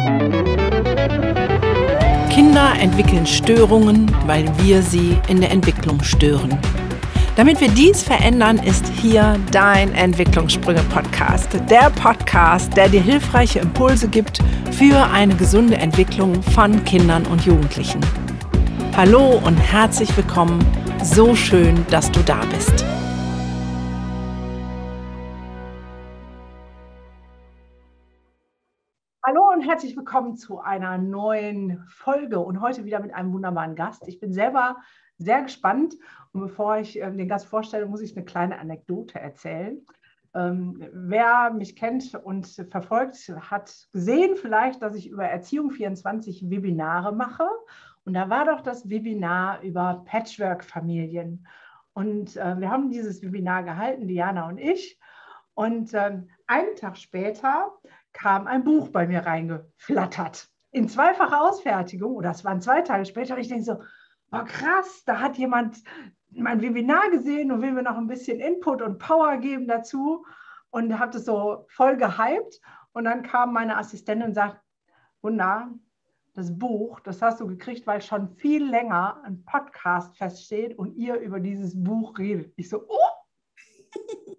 Kinder entwickeln Störungen, weil wir sie in der Entwicklung stören. Damit wir dies verändern, ist hier dein Entwicklungssprünge-Podcast. Der Podcast, der dir hilfreiche Impulse gibt für eine gesunde Entwicklung von Kindern und Jugendlichen. Hallo und herzlich willkommen. So schön, dass du da bist. Hallo und herzlich willkommen zu einer neuen Folge und heute wieder mit einem wunderbaren Gast. Ich bin selber sehr gespannt und bevor ich den Gast vorstelle, muss ich eine kleine Anekdote erzählen. Wer mich kennt und verfolgt, hat gesehen vielleicht, dass ich über Erziehung 24 Webinare mache und da war doch das Webinar über Patchwork-Familien und wir haben dieses Webinar gehalten, Diana und ich, und einen Tag später kam ein Buch bei mir reingeflattert. In zweifacher Ausfertigung, oder es waren 2 Tage später, und ich denke so, oh krass, da hat jemand mein Webinar gesehen und will mir noch ein bisschen Input und Power geben dazu und habe das so voll gehypt. Und dann kam meine Assistentin und sagt, Wunder, das Buch, das hast du gekriegt, weil schon viel länger ein Podcast feststeht und ihr über dieses Buch redet. Ich so, oh!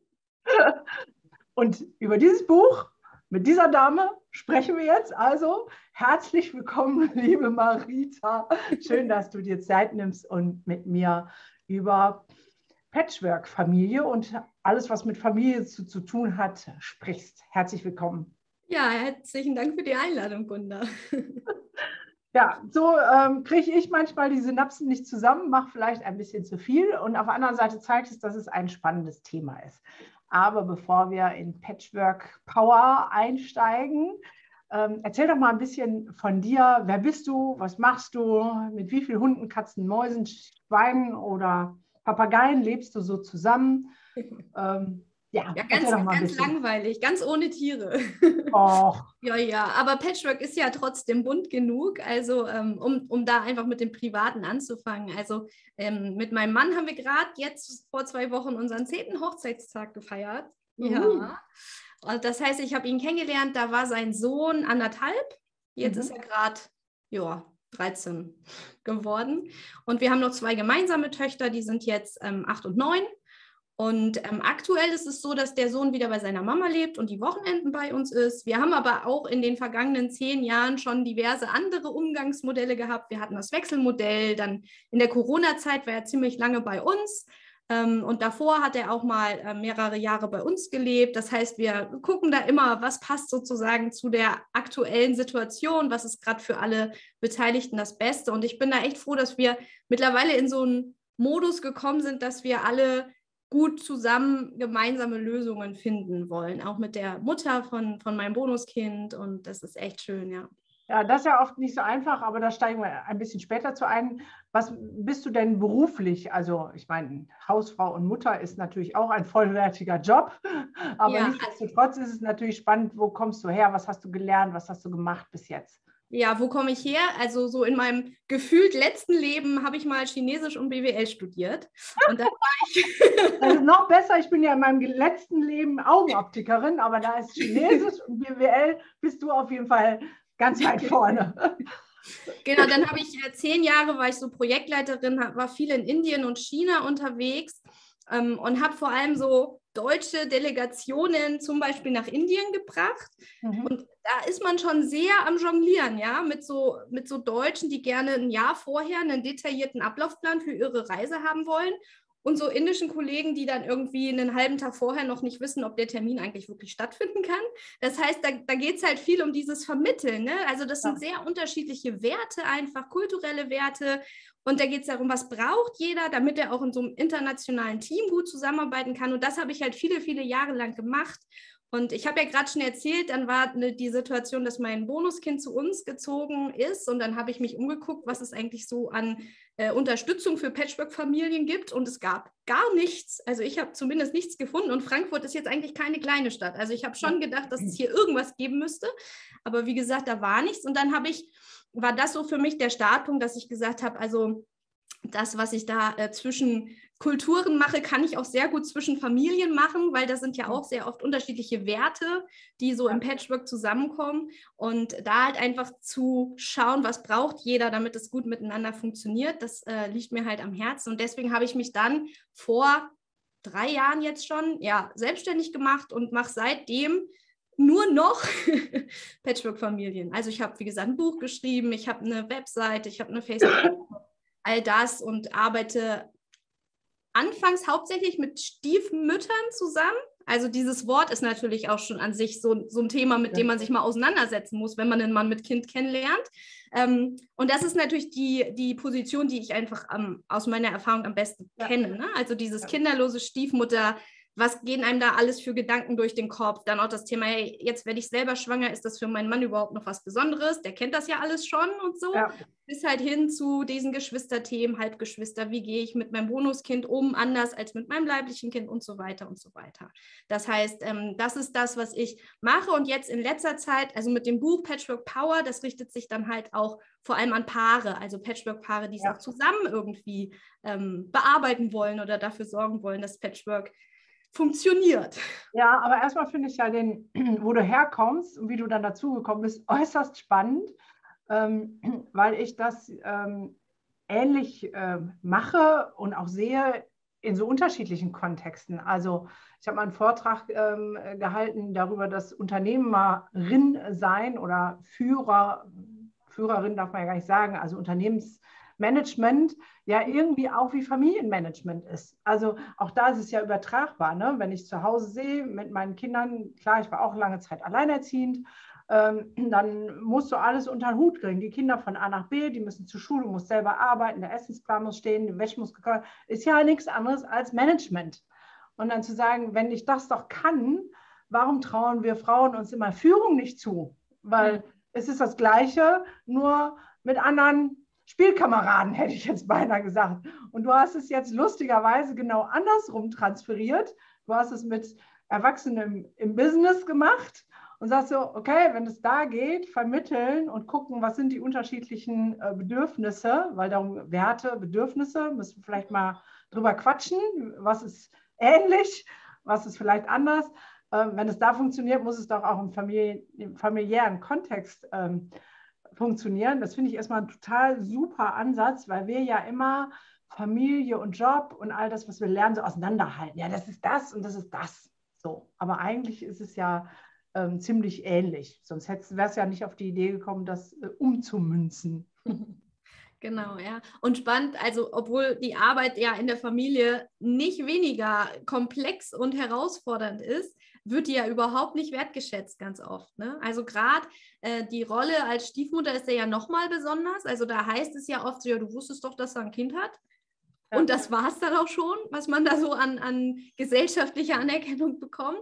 Und über dieses Buch mit dieser Dame sprechen wir jetzt. Also herzlich willkommen, liebe Marita. Schön, dass du dir Zeit nimmst und mit mir über Patchwork-Familie und alles, was mit Familie zu tun hat, sprichst. Herzlich willkommen. Ja, herzlichen Dank für die Einladung, Gunda. Ja, so kriege ich manchmal die Synapsen nicht zusammen, mache vielleicht ein bisschen zu viel und auf der anderen Seite zeigt es, dass es ein spannendes Thema ist. Aber bevor wir in Patchwork Power einsteigen, erzähl doch mal ein bisschen von dir. Wer bist du? Was machst du? Mit wie vielen Hunden, Katzen, Mäusen, Schweinen oder Papageien lebst du so zusammen? Ja, ganz langweilig, ganz ohne Tiere. Och. Ja, aber Patchwork ist ja trotzdem bunt genug, also um da einfach mit dem Privaten anzufangen. Also mit meinem Mann haben wir gerade jetzt vor 2 Wochen unseren 10. Hochzeitstag gefeiert. Ja, und das heißt, ich habe ihn kennengelernt, da war sein Sohn 1,5, jetzt ist er gerade 13 geworden. Und wir haben noch 2 gemeinsame Töchter, die sind jetzt 8 und 9. Und aktuell ist es so, dass der Sohn wieder bei seiner Mama lebt und die Wochenenden bei uns ist. Wir haben aber auch in den vergangenen 10 Jahren schon diverse andere Umgangsmodelle gehabt. Wir hatten das Wechselmodell, dann in der Corona-Zeit war er ziemlich lange bei uns. Und davor hat er auch mal mehrere Jahre bei uns gelebt. Das heißt, wir gucken da immer, was passt sozusagen zu der aktuellen Situation, was ist gerade für alle Beteiligten das Beste. Und ich bin da echt froh, dass wir mittlerweile in so einen Modus gekommen sind, dass wir alle gut zusammen gemeinsame Lösungen finden wollen, auch mit der Mutter von meinem Bonuskind und das ist echt schön, ja. Ja, das ist ja oft nicht so einfach, aber da steigen wir ein bisschen später zu ein. Was bist du denn beruflich? Also ich meine, Hausfrau und Mutter ist natürlich auch ein vollwertiger Job, aber ja, nichtsdestotrotz ist es natürlich spannend, wo kommst du her, was hast du gelernt, was hast du gemacht bis jetzt? Ja, wo komme ich her? Also so in meinem gefühlt letzten Leben habe ich mal Chinesisch und BWL studiert. Und da war ich das ist noch besser, ich bin ja in meinem letzten Leben Augenoptikerin, aber da ist Chinesisch und BWL, bist du auf jeden Fall ganz weit vorne. Genau, dann habe ich 10 Jahre, war ich so Projektleiterin, war viel in Indien und China unterwegs und habe vor allem so deutsche Delegationen zum Beispiel nach Indien gebracht. Und da ist man schon sehr am Jonglieren, ja, mit so Deutschen, die gerne ein Jahr vorher einen detaillierten Ablaufplan für ihre Reise haben wollen. Und so indischen Kollegen, die dann irgendwie einen halben Tag vorher noch nicht wissen, ob der Termin eigentlich wirklich stattfinden kann. Das heißt, da geht es halt viel um dieses Vermitteln. Ne? Also das sind sehr unterschiedliche Werte, einfach kulturelle Werte. Und da geht es darum, was braucht jeder, damit er auch in so einem internationalen Team gut zusammenarbeiten kann. Und das habe ich halt viele, viele Jahre lang gemacht. Und ich habe ja gerade schon erzählt, dann war die Situation, dass mein Bonuskind zu uns gezogen ist. Und dann habe ich mich umgeguckt, was es eigentlich so an Unterstützung für Patchwork-Familien gibt. Und es gab gar nichts. Also ich habe zumindest nichts gefunden. Und Frankfurt ist jetzt eigentlich keine kleine Stadt. Also ich habe schon gedacht, dass es hier irgendwas geben müsste. Aber wie gesagt, da war nichts. Und dann war das so für mich der Startpunkt, dass ich gesagt habe, also das, was ich da zwischen Kulturen mache, kann ich auch sehr gut zwischen Familien machen, weil das sind ja auch sehr oft unterschiedliche Werte, die so im Patchwork zusammenkommen. Und da halt einfach zu schauen, was braucht jeder, damit es gut miteinander funktioniert, das liegt mir halt am Herzen. Und deswegen habe ich mich dann vor 3 Jahren jetzt schon selbstständig gemacht und mache seitdem nur noch Patchwork-Familien. Also ich habe, wie gesagt, ein Buch geschrieben, ich habe eine Webseite, ich habe eine Facebook-Gruppe, all das und arbeite anfangs hauptsächlich mit Stiefmüttern zusammen. Also dieses Wort ist natürlich auch schon an sich so ein Thema, mit dem man sich mal auseinandersetzen muss, wenn man einen Mann mit Kind kennenlernt. Und das ist natürlich die Position, die ich einfach aus meiner Erfahrung am besten kenne. Ne? Also dieses kinderlose Stiefmutter, was gehen einem da alles für Gedanken durch den Kopf? Dann auch das Thema, hey, jetzt werde ich selber schwanger, ist das für meinen Mann überhaupt noch was Besonderes? Der kennt das ja alles schon und so. Ja. Bis halt hin zu diesen Geschwisterthemen, Halbgeschwister, wie gehe ich mit meinem Bonuskind um, anders als mit meinem leiblichen Kind und so weiter und so weiter. Das heißt, das ist das, was ich mache und jetzt in letzter Zeit, also mit dem Buch Patchwork Power, das richtet sich dann halt auch vor allem an Paare, also Patchwork-Paare, die es auch zusammen irgendwie bearbeiten wollen oder dafür sorgen wollen, dass Patchwork funktioniert. Ja, aber erstmal finde ich ja wo du herkommst und wie du dann dazugekommen bist, äußerst spannend, weil ich das ähnlich mache und auch sehe in so unterschiedlichen Kontexten. Also ich habe mal einen Vortrag gehalten darüber, dass Unternehmerin sein oder Führerin darf man ja gar nicht sagen, also Unternehmensmanagement ja irgendwie auch wie Familienmanagement ist. Also auch da ist es ja übertragbar, ne? Wenn ich zu Hause sehe mit meinen Kindern, klar, ich war auch lange Zeit alleinerziehend, dann musst du alles unter den Hut kriegen. Die Kinder von A nach B, die müssen zur Schule, du musst selber arbeiten, der Essensplan muss stehen, die Wäsche muss gekocht werden. Ist ja nichts anderes als Management. Und dann zu sagen, wenn ich das doch kann, warum trauen wir Frauen uns immer Führung nicht zu? Weil es ist das Gleiche, nur mit anderen Spielkameraden, hätte ich jetzt beinahe gesagt. Und du hast es jetzt lustigerweise genau andersrum transferiert. Du hast es mit Erwachsenen im Business gemacht und sagst so, okay, wenn es da geht, vermitteln und gucken, was sind die unterschiedlichen Bedürfnisse, weil darum Werte, Bedürfnisse, müssen wir vielleicht mal drüber quatschen, was ist ähnlich, was ist vielleicht anders. Wenn es da funktioniert, muss es doch auch im familiären Kontext funktionieren. Das finde ich erstmal ein total super Ansatz, weil wir ja immer Familie und Job und all das, was wir lernen, so auseinanderhalten. Ja, das ist das und das ist das. So. Aber eigentlich ist es ja ziemlich ähnlich. Sonst wäre es ja nicht auf die Idee gekommen, das umzumünzen. Genau, ja. Und spannend, also obwohl die Arbeit ja in der Familie nicht weniger komplex und herausfordernd ist, wird die ja überhaupt nicht wertgeschätzt ganz oft. Ne? Also gerade die Rolle als Stiefmutter ist ja nochmal besonders. Also da heißt es ja oft so, ja, du wusstest doch, dass er ein Kind hat. Ja. Und das war es dann auch schon, was man da so an gesellschaftlicher Anerkennung bekommt.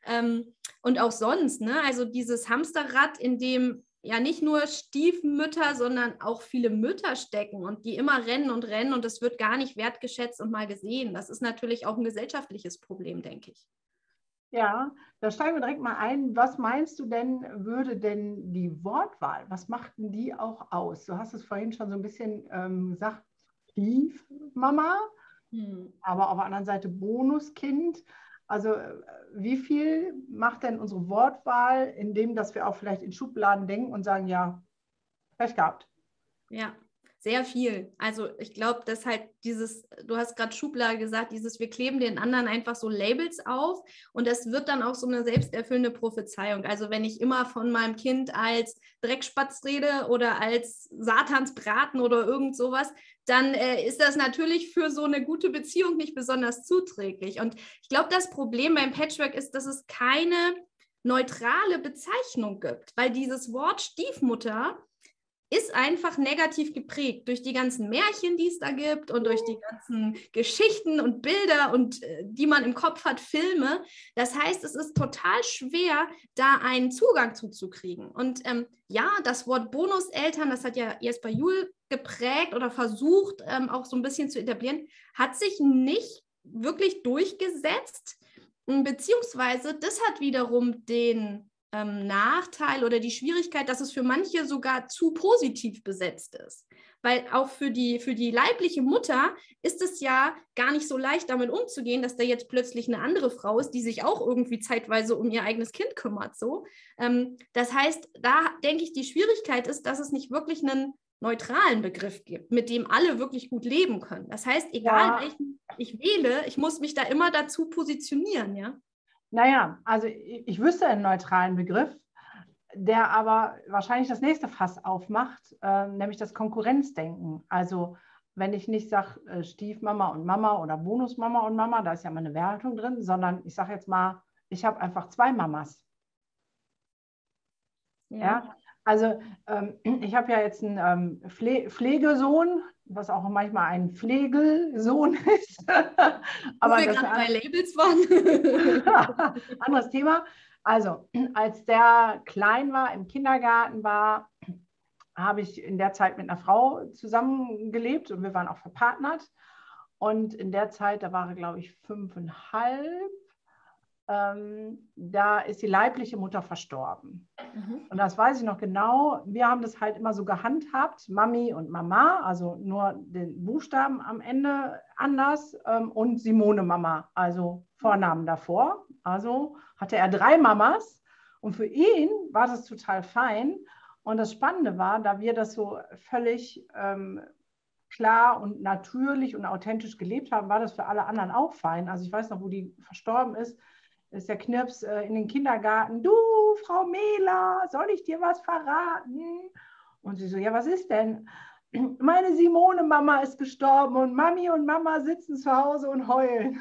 Und auch sonst, ne? Also dieses Hamsterrad, in dem ja nicht nur Stiefmütter, sondern auch viele Mütter stecken und die immer rennen und es wird gar nicht wertgeschätzt und mal gesehen. Das ist natürlich auch ein gesellschaftliches Problem, denke ich. Ja, da steigen wir direkt mal ein. Was meinst du denn, würde denn die Wortwahl, was macht denn die auch aus? Du hast es vorhin schon so ein bisschen gesagt, Stiefmama, aber auf der anderen Seite Bonuskind. Also wie viel macht denn unsere Wortwahl, indem dass wir auch vielleicht in Schubladen denken und sagen, ja, Pech gehabt? Ja, sehr viel. Also ich glaube, dass halt du hast gerade Schublade gesagt, wir kleben den anderen einfach so Labels auf und das wird dann auch so eine selbsterfüllende Prophezeiung. Also wenn ich immer von meinem Kind als Dreckspatz rede oder als Satansbraten oder irgend sowas, dann ist das natürlich für so eine gute Beziehung nicht besonders zuträglich. Und ich glaube, das Problem beim Patchwork ist, dass es keine neutrale Bezeichnung gibt, weil dieses Wort Stiefmutter ist einfach negativ geprägt durch die ganzen Märchen, die es da gibt und durch die ganzen Geschichten und Bilder und die man im Kopf hat, Filme. Das heißt, es ist total schwer, da einen Zugang zuzukriegen. Und ja, das Wort Bonuseltern, das hat ja Jesper Juhl geprägt oder versucht, auch so ein bisschen zu etablieren, hat sich nicht wirklich durchgesetzt, beziehungsweise das hat wiederum den Nachteil oder die Schwierigkeit, dass es für manche sogar zu positiv besetzt ist. weil auch für die leibliche Mutter ist es ja gar nicht so leicht, damit umzugehen, dass da jetzt plötzlich eine andere Frau ist, die sich auch irgendwie zeitweise um ihr eigenes Kind kümmert. So. Das heißt, da denke ich, die Schwierigkeit ist, dass es nicht wirklich einen neutralen Begriff gibt, mit dem alle wirklich gut leben können. Das heißt, egal welchen ich wähle, ich muss mich da immer dazu positionieren, ja? Naja, also ich wüsste einen neutralen Begriff, der aber wahrscheinlich das nächste Fass aufmacht, nämlich das Konkurrenzdenken. Also wenn ich nicht sage Stiefmama und Mama oder Bonusmama und Mama, da ist ja mal eine Wertung drin, sondern ich sage jetzt mal, ich habe einfach 2 Mamas. Ja? Also ich habe ja jetzt einen Pflegesohn, was auch manchmal ein Pflegelsohn ist. Aber wir gerade bei Labels waren. Anderes Thema. Also, als der klein war, im Kindergarten war, habe ich in der Zeit mit einer Frau zusammengelebt und wir waren auch verpartnert. Und in der Zeit, da war er, glaube ich, 5,5. Da ist die leibliche Mutter verstorben. Und das weiß ich noch genau. Wir haben das halt immer so gehandhabt, Mami und Mama, also nur den Buchstaben am Ende anders und Simone Mama, also Vornamen davor. Also hatte er 3 Mamas und für ihn war das total fein. Und das Spannende war, da wir das so völlig klar und natürlich und authentisch gelebt haben, war das für alle anderen auch fein. Also ich weiß noch, wo die verstorben ist der Knirps in den Kindergarten, du, Frau Mehler, soll ich dir was verraten? Und sie so, ja, was ist denn? Meine Simone-Mama ist gestorben und Mami und Mama sitzen zu Hause und heulen.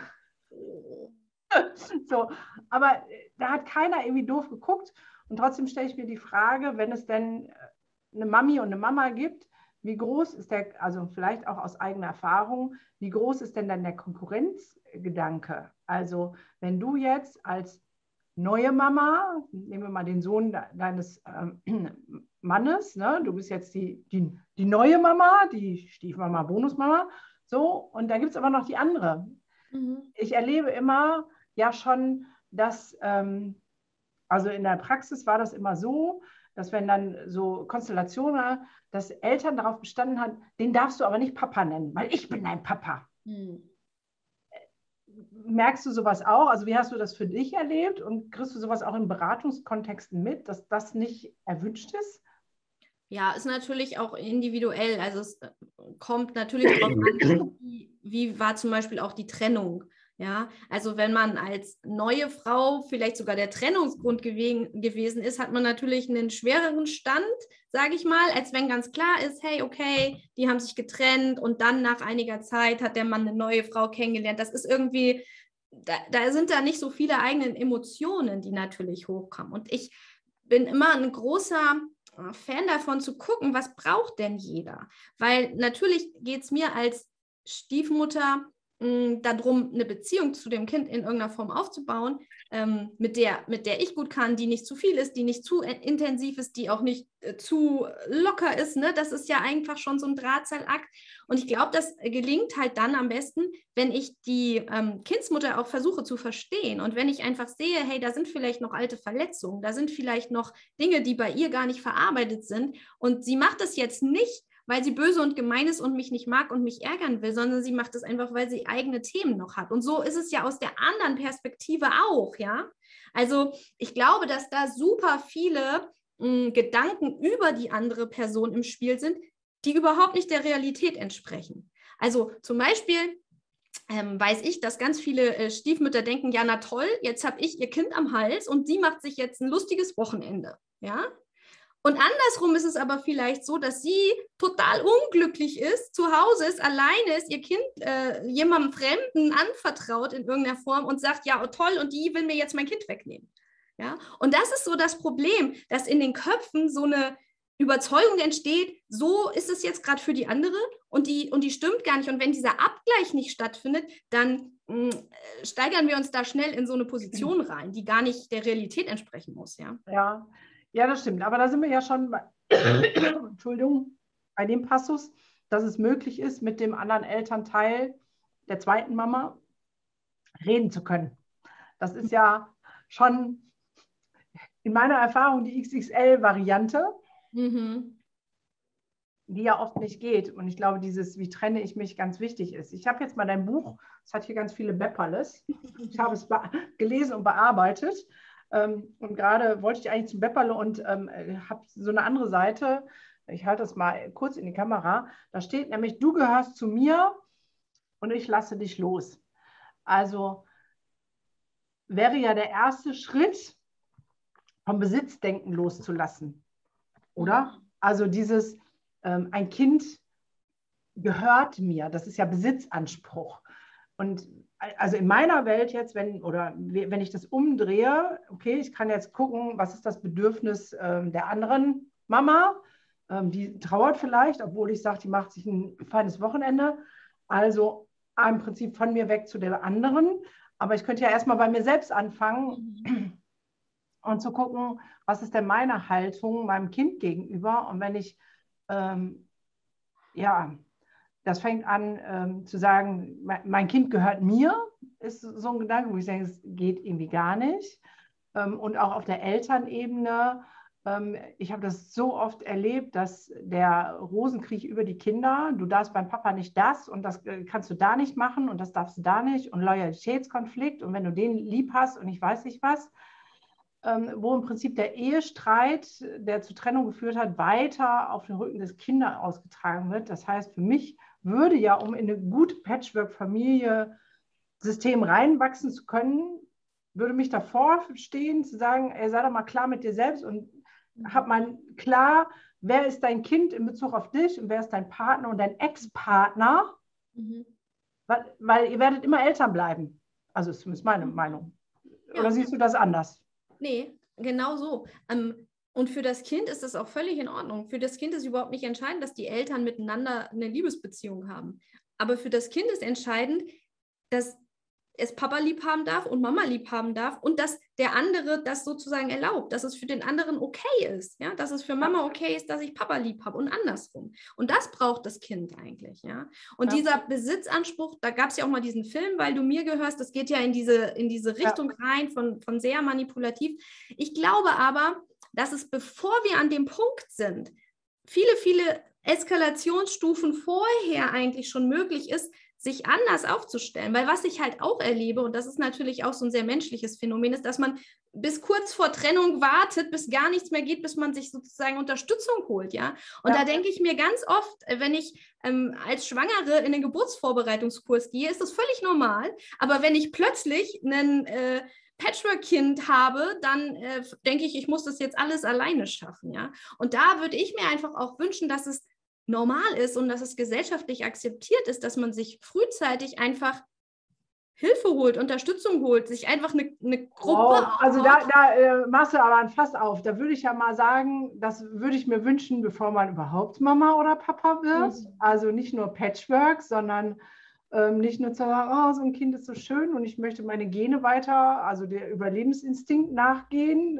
So, aber da hat keiner irgendwie doof geguckt. Und trotzdem stelle ich mir die Frage, wenn es denn eine Mami und eine Mama gibt, wie groß ist also vielleicht auch aus eigener Erfahrung, wie groß ist denn dann der Konkurrenzgedanke? Also wenn du jetzt als neue Mama, nehmen wir mal den Sohn deines Mannes, ne? Du bist jetzt die neue Mama, die Stiefmama, Bonusmama, so, und da gibt es aber noch die andere. Ich erlebe immer ja schon, dass, also in der Praxis war das immer so, dass wenn dann so Konstellationen war, dass Eltern darauf bestanden haben, den darfst du aber nicht Papa nennen, weil ich bin dein Papa. Merkst du sowas auch? Also wie hast du das für dich erlebt und kriegst du sowas auch in Beratungskontexten mit, dass das nicht erwünscht ist? Ja, ist natürlich auch individuell. Also es kommt natürlich darauf an, wie war zum Beispiel auch die Trennung. Ja, also wenn man als neue Frau vielleicht sogar der Trennungsgrund gewesen ist, hat man natürlich einen schwereren Stand, sage ich mal, als wenn ganz klar ist, hey, okay, die haben sich getrennt und dann nach einiger Zeit hat der Mann eine neue Frau kennengelernt. Das ist irgendwie, da sind da nicht so viele eigene Emotionen, die natürlich hochkommen. Und ich bin immer ein großer Fan davon zu gucken, was braucht denn jeder? Weil natürlich geht es mir als Stiefmutter darum, eine Beziehung zu dem Kind in irgendeiner Form aufzubauen, mit der ich gut kann, die nicht zu viel ist, die nicht zu intensiv ist, die auch nicht zu locker ist. Ne? Das ist ja einfach schon so ein Drahtseilakt. Und ich glaube, das gelingt halt dann am besten, wenn ich die Kindsmutter auch versuche zu verstehen. Und wenn ich einfach sehe, hey, da sind vielleicht noch alte Verletzungen, da sind vielleicht noch Dinge, die bei ihr gar nicht verarbeitet sind. Und sie macht das jetzt nicht, weil sie böse und gemein ist und mich nicht mag und mich ärgern will, sondern sie macht es einfach, weil sie eigene Themen noch hat. Und so ist es ja aus der anderen Perspektive auch, ja. Also ich glaube, dass da super viele Gedanken über die andere Person im Spiel sind, die überhaupt nicht der Realität entsprechen. Also zum Beispiel weiß ich, dass ganz viele Stiefmütter denken, ja, na toll, jetzt habe ich ihr Kind am Hals und sie macht sich jetzt ein lustiges Wochenende, ja. Und andersrum ist es aber vielleicht so, dass sie total unglücklich ist, zu Hause ist, alleine ist, ihr Kind jemandem Fremden anvertraut in irgendeiner Form und sagt, ja, oh, toll, und die will mir jetzt mein Kind wegnehmen. Ja? Und das ist so das Problem, dass in den Köpfen so eine Überzeugung entsteht, so ist es jetzt gerade für die andere und die stimmt gar nicht. Und wenn dieser Abgleich nicht stattfindet, dann steigern wir uns da schnell in so eine Position rein, die gar nicht der Realität entsprechen muss. Ja. Ja, das stimmt. Aber da sind wir ja schon bei, Entschuldigung, bei dem Passus, dass es möglich ist, mit dem anderen Elternteil der zweiten Mama reden zu können. Das ist ja schon in meiner Erfahrung die XXL-Variante. die ja oft nicht geht. Und ich glaube, dieses, wie trenne ich mich, ganz wichtig ist. Ich habe jetzt mal dein Buch, es hat hier ganz viele Bepperles. Ich habe es gelesen und bearbeitet. Und gerade wollte ich eigentlich zum Bepperle und habe so eine andere Seite. Ich halte das mal kurz in die Kamera. Da steht nämlich, du gehörst zu mir und ich lasse dich los. Also wäre ja der erste Schritt, vom Besitzdenken loszulassen, oder? Also dieses, ein Kind gehört mir, das ist ja Besitzanspruch. Und also in meiner Welt jetzt, wenn ich das umdrehe, okay, ich kann jetzt gucken, was ist das Bedürfnis der anderen Mama, die trauert vielleicht, obwohl ich sage, die macht sich ein feines Wochenende. Also im Prinzip von mir weg zu der anderen. Aber ich könnte ja erstmal bei mir selbst anfangen und zu gucken, was ist denn meine Haltung meinem Kind gegenüber. Und wenn ich, das fängt an zu sagen, mein Kind gehört mir, ist so ein Gedanke, wo ich denke, es geht irgendwie gar nicht. Und auch auf der Elternebene, ich habe das so oft erlebt, dass der Rosenkrieg über die Kinder, du darfst beim Papa nicht das und das kannst du da nicht machen und das darfst du da nicht und Loyalitätskonflikt und wenn du den lieb hast und ich weiß nicht was, wo im Prinzip der Ehestreit, der zur Trennung geführt hat, weiter auf den Rücken des Kindes ausgetragen wird. Das heißt, für mich würde ja, um in eine gute Patchwork-Familie-System reinwachsen zu können, würde mich davor stehen, zu sagen, ey, sei doch mal klar mit dir selbst und hab mal klar, wer ist dein Kind in Bezug auf dich und wer ist dein Partner und dein Ex-Partner, weil ihr werdet immer Eltern bleiben. Also ist zumindest meine Meinung. Oder siehst du das anders? Nee, genau so. Und für das Kind ist das auch völlig in Ordnung. Für das Kind ist überhaupt nicht entscheidend, dass die Eltern miteinander eine Liebesbeziehung haben. Aber für das Kind ist entscheidend, dass es Papa lieb haben darf und Mama lieb haben darf und dass der andere das sozusagen erlaubt, dass es für den anderen okay ist, ja, dass es für Mama okay ist, dass ich Papa lieb habe und andersrum. Und das braucht das Kind eigentlich, ja. Und dieser Besitzanspruch, da gab es ja auch mal diesen Film, weil du mir gehörst, das geht ja in diese Richtung rein von sehr manipulativ. Ich glaube aber, dass es, bevor wir an dem Punkt sind, viele Eskalationsstufen vorher eigentlich schon möglich ist, sich anders aufzustellen. Weil was ich halt auch erlebe, und das ist natürlich auch so ein sehr menschliches Phänomen, ist, dass man bis kurz vor Trennung wartet, bis gar nichts mehr geht, bis man sich sozusagen Unterstützung holt, ja. Und da denke ich mir ganz oft, wenn ich als Schwangere in den Geburtsvorbereitungskurs gehe, ist das völlig normal. Aber wenn ich plötzlich einen Patchwork-Kind habe, dann denke ich, ich muss das jetzt alles alleine schaffen, ja. Und da würde ich mir einfach auch wünschen, dass es normal ist und dass es gesellschaftlich akzeptiert ist, dass man sich frühzeitig einfach Hilfe holt, Unterstützung holt, sich einfach eine Gruppe also da machst du aber ein Fass auf. Da würde ich ja mal sagen, das würde ich mir wünschen, bevor man überhaupt Mama oder Papa wird. Also nicht nur Patchwork, sondern nicht nur zu sagen, oh, so ein Kind ist so schön und ich möchte meine Gene weiter, also der Überlebensinstinkt nachgehen,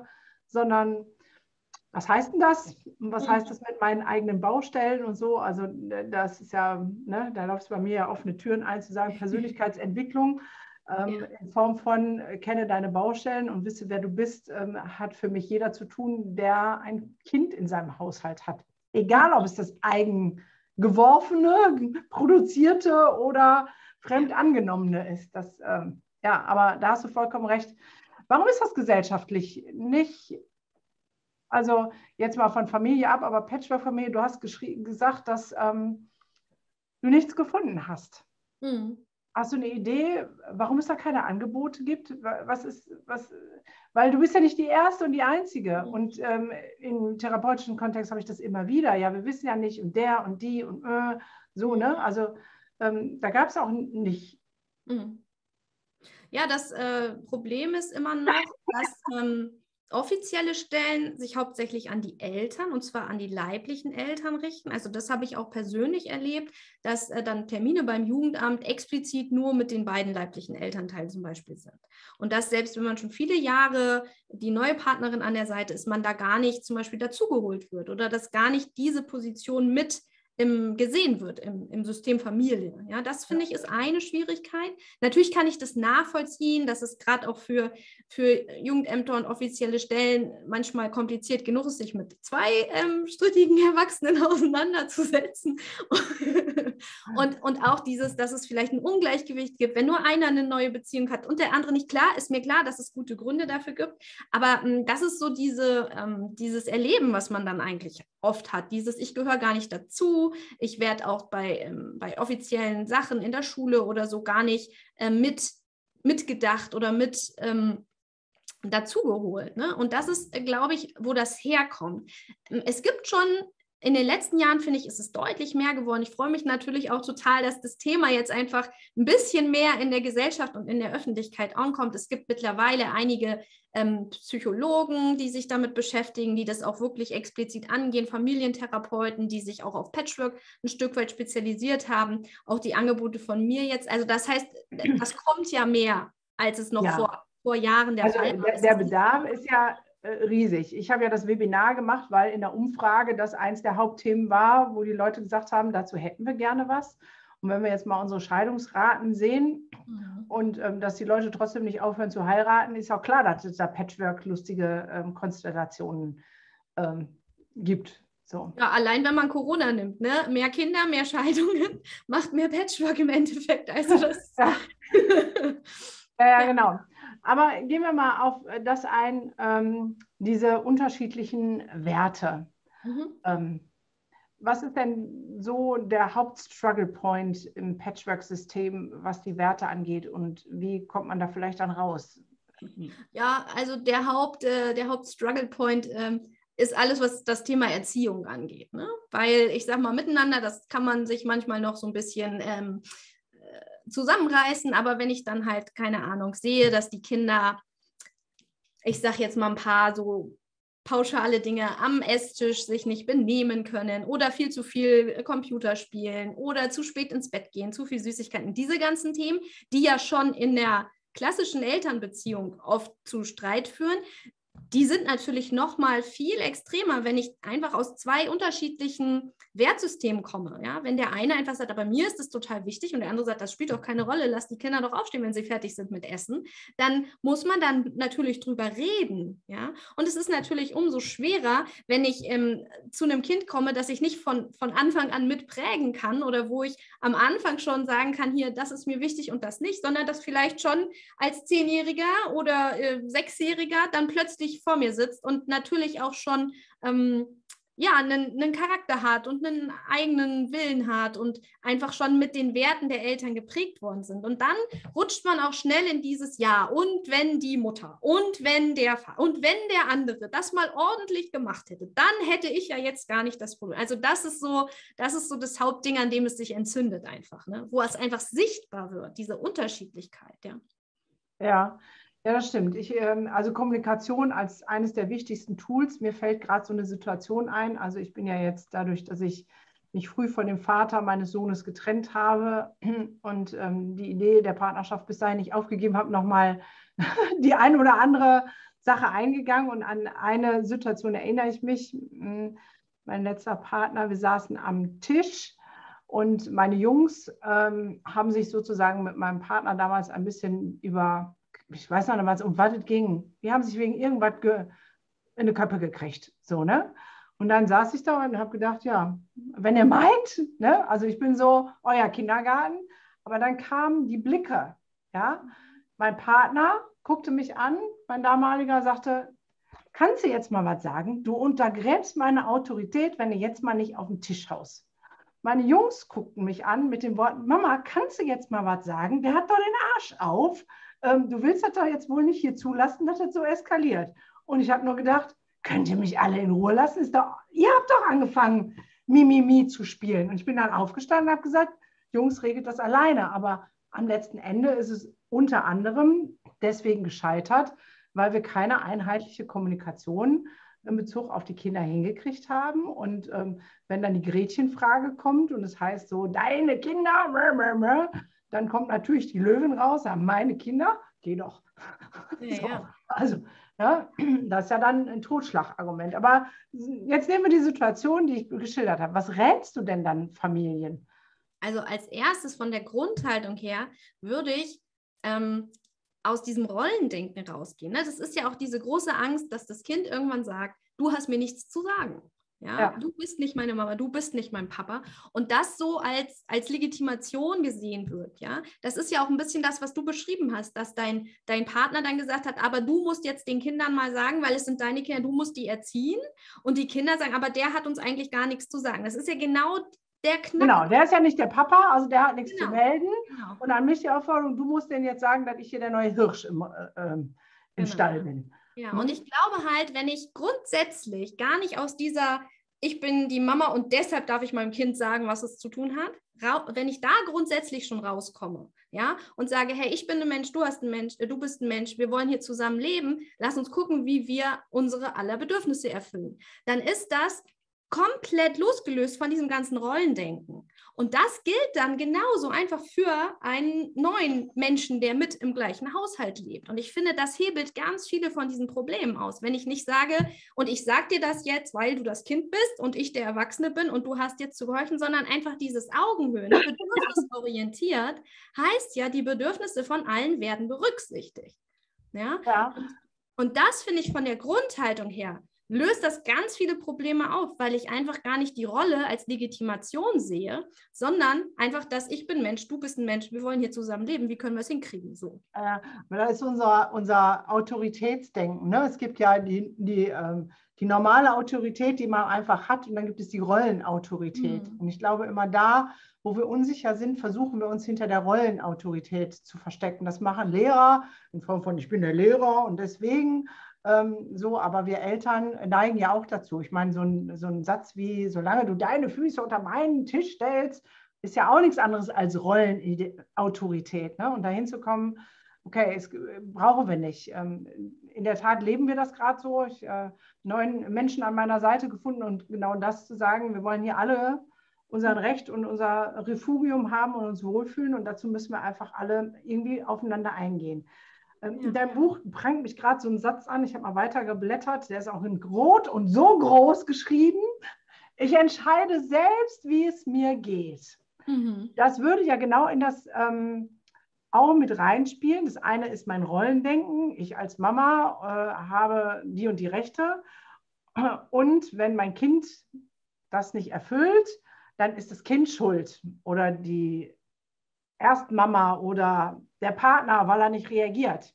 sondern was heißt denn das? Und was heißt das mit meinen eigenen Baustellen und so? Also das ist ja, ne, da läuft es bei mir ja offene Türen ein, zu sagen, Persönlichkeitsentwicklung in Form von kenne deine Baustellen und wisse, wer du bist, hat für mich jeder zu tun, der ein Kind in seinem Haushalt hat. Egal, ob es das eigen geworfene, produzierte oder fremd angenommene ist. Das, ja, aber da hast du vollkommen recht. Warum ist das gesellschaftlich nicht? Also jetzt mal von Familie ab, aber Patchwork-Familie, du hast gesagt, dass du nichts gefunden hast. Hast du eine Idee, warum es da keine Angebote gibt? Weil du bist ja nicht die Erste und die Einzige. Und im therapeutischen Kontext habe ich das immer wieder. Ja, wir wissen ja nicht und der und die und so, ne? Also da gab es auch nicht. Ja, das Problem ist immer noch, dass offizielle Stellen sich hauptsächlich an die Eltern, und zwar an die leiblichen Eltern richten. Also das habe ich auch persönlich erlebt, dass dann Termine beim Jugendamt explizit nur mit den beiden leiblichen Elternteilen zum Beispiel sind. Und dass selbst wenn man schon viele Jahre die neue Partnerin an der Seite ist, man da gar nicht zum Beispiel dazugeholt wird oder dass gar nicht diese Position mit gesehen wird im System Familie. Ja, das finde ich ist eine Schwierigkeit. Natürlich kann ich das nachvollziehen, dass es gerade auch für Jugendämter und offizielle Stellen manchmal kompliziert genug ist, sich mit zwei strittigen Erwachsenen auseinanderzusetzen. und auch dieses, dass es vielleicht ein Ungleichgewicht gibt, wenn nur einer eine neue Beziehung hat und der andere nicht. Klar, ist mir klar, dass es gute Gründe dafür gibt, aber das ist so dieses Erleben, was man dann eigentlich oft hat, ich gehöre gar nicht dazu, ich werde auch bei offiziellen Sachen in der Schule oder so gar nicht mitgedacht oder dazugeholt. Ne? Und das ist, glaube ich, wo das herkommt. Es gibt schon in den letzten Jahren, finde ich, ist es deutlich mehr geworden. Ich freue mich natürlich auch total, dass das Thema jetzt einfach ein bisschen mehr in der Gesellschaft und in der Öffentlichkeit ankommt. Es gibt mittlerweile einige Psychologen, die sich damit beschäftigen, die das auch wirklich explizit angehen, Familientherapeuten, die sich auch auf Patchwork ein Stück weit spezialisiert haben, auch die Angebote von mir jetzt. Also das heißt, das kommt ja mehr, als es noch vor Jahren der Fall war. Der Bedarf ist ja riesig. Ich habe ja das Webinar gemacht, weil in der Umfrage das eins der Hauptthemen war, wo die Leute gesagt haben, dazu hätten wir gerne was. Und wenn wir jetzt mal unsere Scheidungsraten sehen und dass die Leute trotzdem nicht aufhören zu heiraten, ist auch klar, dass es da Patchwork lustige Konstellationen gibt. So. Ja, allein wenn man Corona nimmt, ne? Mehr Kinder, mehr Scheidungen, macht mehr Patchwork im Endeffekt. Also das ja, genau. Aber gehen wir mal auf das ein, diese unterschiedlichen Werte. Was ist denn so der Haupt-Struggle-Point im Patchwork-System, was die Werte angeht und wie kommt man da vielleicht dann raus? Ja, also der Haupt-Struggle-Point ist alles, was das Thema Erziehung angeht. Ne? Weil ich sage mal, miteinander, das kann man sich manchmal noch so ein bisschen zusammenreißen, aber wenn ich dann halt, keine Ahnung, sehe, dass die Kinder, ich sage jetzt mal ein paar so pauschale Dinge am Esstisch sich nicht benehmen können oder viel zu viel Computer spielen oder zu spät ins Bett gehen, zu viel Süßigkeiten, diese ganzen Themen, die ja schon in der klassischen Elternbeziehung oft zu Streit führen, die sind natürlich noch mal viel extremer, wenn ich einfach aus zwei unterschiedlichen Wertsystemen komme. Ja? Wenn der eine einfach sagt, aber mir ist das total wichtig und der andere sagt, das spielt doch keine Rolle, lass die Kinder doch aufstehen, wenn sie fertig sind mit Essen, dann muss man dann natürlich drüber reden. Ja? Und es ist natürlich umso schwerer, wenn ich zu einem Kind komme, das ich nicht von Anfang an mitprägen kann oder wo ich am Anfang schon sagen kann, hier, das ist mir wichtig und das nicht, sondern das vielleicht schon als 10-Jähriger oder 6-Jähriger dann plötzlich vor mir sitzt und natürlich auch schon einen Charakter hat und einen eigenen Willen hat und einfach schon mit den Werten der Eltern geprägt worden sind. Und dann rutscht man auch schnell in dieses Ja, und wenn die Mutter und wenn der Vater und wenn der andere das mal ordentlich gemacht hätte, dann hätte ich ja jetzt gar nicht das Problem. Also das ist so das Hauptding, an dem es sich entzündet einfach, ne? Wo es einfach sichtbar wird, diese Unterschiedlichkeit, ja. Ja, das stimmt. Also Kommunikation als eines der wichtigsten Tools. Mir fällt gerade so eine Situation ein. Also ich bin ja jetzt dadurch, dass ich mich früh von dem Vater meines Sohnes getrennt habe und die Idee der Partnerschaft bis dahin nicht aufgegeben habe, nochmal die eine oder andere Sache eingegangen. Und an eine Situation erinnere ich mich. Mein letzter Partner, wir saßen am Tisch. Und meine Jungs haben sich sozusagen mit meinem Partner damals ein bisschen ich weiß noch damals, um was es ging. Die haben sich wegen irgendwas in die Köpfe gekriegt. So, ne? Und dann saß ich da und habe gedacht, ja, wenn ihr meint, ne? Also ich bin so euer Kindergarten, aber dann kamen die Blicke. Ja? Mein Partner guckte mich an, mein damaliger sagte, kannst du jetzt mal was sagen? Du untergräbst meine Autorität, wenn du jetzt mal nicht auf den Tisch haust. Meine Jungs guckten mich an mit den Worten, Mama, kannst du jetzt mal was sagen? Der hat doch den Arsch auf. Du willst das doch jetzt wohl nicht hier zulassen, dass das so eskaliert. Und ich habe nur gedacht, könnt ihr mich alle in Ruhe lassen? Ihr habt doch angefangen, Mimimi zu spielen. Und ich bin dann aufgestanden und habe gesagt, Jungs, regelt das alleine. Aber am letzten Ende ist es unter anderem deswegen gescheitert, weil wir keine einheitliche Kommunikation in Bezug auf die Kinder hingekriegt haben. Und wenn dann die Gretchenfrage kommt und es heißt so, deine Kinder, dann kommt natürlich die Löwin raus, sagen, meine Kinder, geh doch. Ja, so. ja. Also Ja, das ist ja dann ein Totschlagargument. Aber jetzt nehmen wir die Situation, die ich geschildert habe. Was rätst du denn dann Familien? Also als erstes von der Grundhaltung her würde ich aus diesem Rollendenken rausgehen. Ne? Das ist ja auch diese große Angst, dass das Kind irgendwann sagt, du hast mir nichts zu sagen. Ja? Du bist nicht meine Mama, du bist nicht mein Papa. Und das so als Legitimation gesehen wird. Ja? Das ist ja auch ein bisschen das, was du beschrieben hast, dass dein Partner dann gesagt hat, aber du musst jetzt den Kindern mal sagen, weil es sind deine Kinder, du musst die erziehen. Und die Kinder sagen, aber der hat uns eigentlich gar nichts zu sagen. Das ist ja genau der Knack. Genau, der ist ja nicht der Papa, also der hat nichts zu melden. Genau. Und an mich die Aufforderung, du musst denen jetzt sagen, dass ich hier der neue Hirsch im Stall bin. Ja, und ich glaube halt, wenn ich grundsätzlich gar nicht aus dieser, ich bin die Mama und deshalb darf ich meinem Kind sagen, was es zu tun hat, wenn ich da grundsätzlich schon rauskomme, ja, und sage, hey, ich bin ein Mensch, du bist ein Mensch, wir wollen hier zusammen leben, lass uns gucken, wie wir unsere aller Bedürfnisse erfüllen, dann ist das komplett losgelöst von diesem ganzen Rollendenken. Und das gilt dann genauso einfach für einen neuen Menschen, der mit im gleichen Haushalt lebt. Und ich finde, das hebelt ganz viele von diesen Problemen aus. Wenn ich nicht sage, und ich sage dir das jetzt, weil du das Kind bist und ich der Erwachsene bin und du hast jetzt zu gehorchen, sondern einfach dieses Augenhöhen, bedürfnisorientiert, heißt ja, die Bedürfnisse von allen werden berücksichtigt. Ja? Und das finde ich von der Grundhaltung her, löst das ganz viele Probleme auf, weil ich einfach gar nicht die Rolle als Legitimation sehe, sondern einfach, dass ich bin Mensch, du bist ein Mensch, wir wollen hier zusammen leben, wie können wir es hinkriegen? So. Das ist unser Autoritätsdenken. Ne? Es gibt ja die normale Autorität, die man einfach hat, und dann gibt es die Rollenautorität. Und ich glaube, immer da, wo wir unsicher sind, versuchen wir uns hinter der Rollenautorität zu verstecken. Das machen Lehrer in Form von, ich bin der Lehrer und deswegen aber wir Eltern neigen ja auch dazu. Ich meine, so ein Satz wie, solange du deine Füße unter meinen Tisch stellst, ist ja auch nichts anderes als Rollenautorität. Ne? Und dahin zu kommen, okay, brauchen wir nicht. In der Tat leben wir das gerade so. Ich habe 9 Menschen an meiner Seite gefunden und genau das zu sagen, wir wollen hier alle unser Recht und unser Refugium haben und uns wohlfühlen, und dazu müssen wir einfach alle irgendwie aufeinander eingehen. In deinem Buch prangt mich gerade so ein Satz an, ich habe mal weiter geblättert, der ist auch in Rot und so groß geschrieben: Ich entscheide selbst, wie es mir geht. Das würde ja genau in das auch mit reinspielen. Das eine ist mein Rollendenken. Ich als Mama habe die und die Rechte. Und wenn mein Kind das nicht erfüllt, dann ist das Kind schuld oder die Erstmama oder der Partner, weil er nicht reagiert.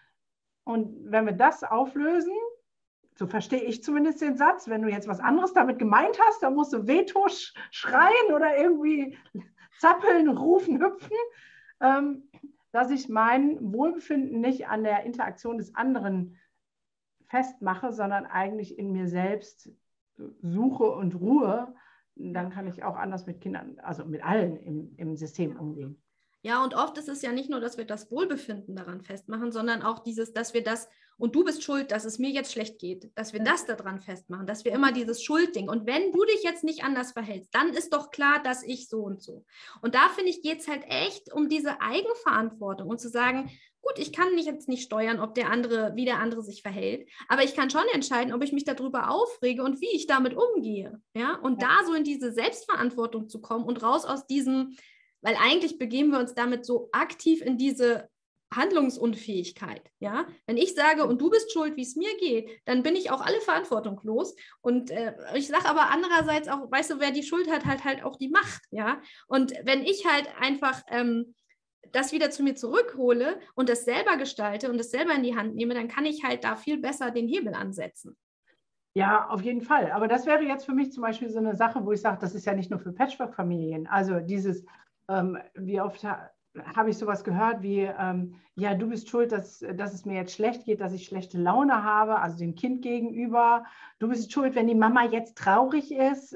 Und wenn wir das auflösen, so verstehe ich zumindest den Satz, wenn du jetzt was anderes damit gemeint hast, dann musst du Veto schreien oder irgendwie zappeln, rufen, hüpfen, dass ich mein Wohlbefinden nicht an der Interaktion des anderen festmache, sondern eigentlich in mir selbst suche und ruhe, dann kann ich auch anders mit Kindern, also mit allen im System umgehen. Ja, und oft ist es ja nicht nur, dass wir das Wohlbefinden daran festmachen, sondern auch dieses, dass wir das, und du bist schuld, dass es mir jetzt schlecht geht, dass wir das daran festmachen, dass wir immer dieses Schuldding, und wenn du dich jetzt nicht anders verhältst, dann ist doch klar, dass ich so und so. Und da, finde ich, geht es halt echt um diese Eigenverantwortung und zu sagen, gut, ich kann mich jetzt nicht steuern, wie der andere sich verhält, aber ich kann schon entscheiden, ob ich mich darüber aufrege und wie ich damit umgehe. Ja? Und da so in diese Selbstverantwortung zu kommen und raus aus diesem, weil eigentlich begeben wir uns damit so aktiv in diese Handlungsunfähigkeit. Ja? Wenn ich sage, und du bist schuld, wie es mir geht, dann bin ich auch alle Verantwortung los. Und ich sage aber andererseits auch, weißt du, wer die Schuld hat, hat halt auch die Macht. Ja? Und wenn ich halt einfach das wieder zu mir zurückhole und das selber gestalte und das selber in die Hand nehme, dann kann ich halt da viel besser den Hebel ansetzen. Ja, auf jeden Fall. Aber das wäre jetzt für mich zum Beispiel so eine Sache, wo ich sage, das ist ja nicht nur für Patchwork-Familien. Also dieses, wie oft habe ich sowas gehört wie, ja, du bist schuld, dass es mir jetzt schlecht geht, dass ich schlechte Laune habe, also dem Kind gegenüber. Du bist schuld, wenn die Mama jetzt traurig ist.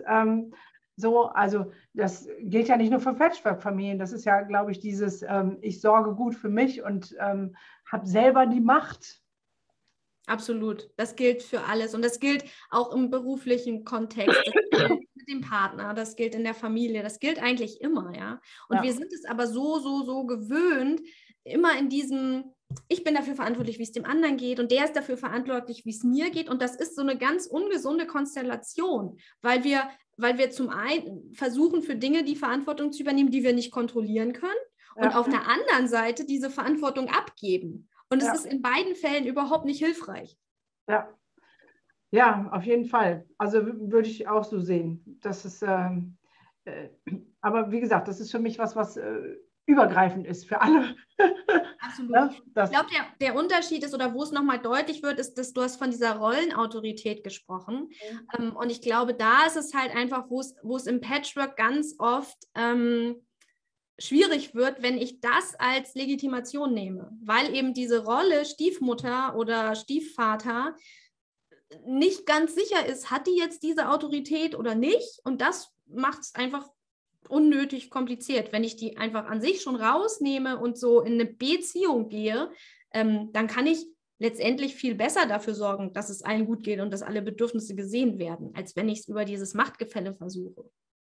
Also das gilt ja nicht nur für Patchwork-Familien. Das ist ja, glaube ich, dieses, ich sorge gut für mich und habe selber die Macht. Absolut, das gilt für alles, und das gilt auch im beruflichen Kontext, das gilt mit dem Partner, das gilt in der Familie, das gilt eigentlich immer, ja. Und wir sind es aber so gewöhnt, immer in diesem, ich bin dafür verantwortlich, wie es dem anderen geht und der ist dafür verantwortlich, wie es mir geht. Und das ist so eine ganz ungesunde Konstellation, weil wir zum einen versuchen, für Dinge die Verantwortung zu übernehmen, die wir nicht kontrollieren können und auf der anderen Seite diese Verantwortung abgeben. Und es ist in beiden Fällen überhaupt nicht hilfreich. Ja. Ja, auf jeden Fall. Also würde ich auch so sehen. Das ist, aber wie gesagt, das ist für mich was übergreifend ist für alle. Absolut. Ja, ich glaube, der Unterschied ist, oder wo es nochmal deutlich wird, ist, dass du hast von dieser Rollenautorität gesprochen. Und ich glaube, da ist es halt einfach, wo es im Patchwork ganz oft schwierig wird, wenn ich das als Legitimation nehme, weil eben diese Rolle Stiefmutter oder Stiefvater nicht ganz sicher ist, hat die jetzt diese Autorität oder nicht? Und das macht es einfach unnötig kompliziert. Wenn ich die einfach an sich schon rausnehme und so in eine Beziehung gehe, dann kann ich letztendlich viel besser dafür sorgen, dass es allen gut geht und dass alle Bedürfnisse gesehen werden, als wenn ich es über dieses Machtgefälle versuche.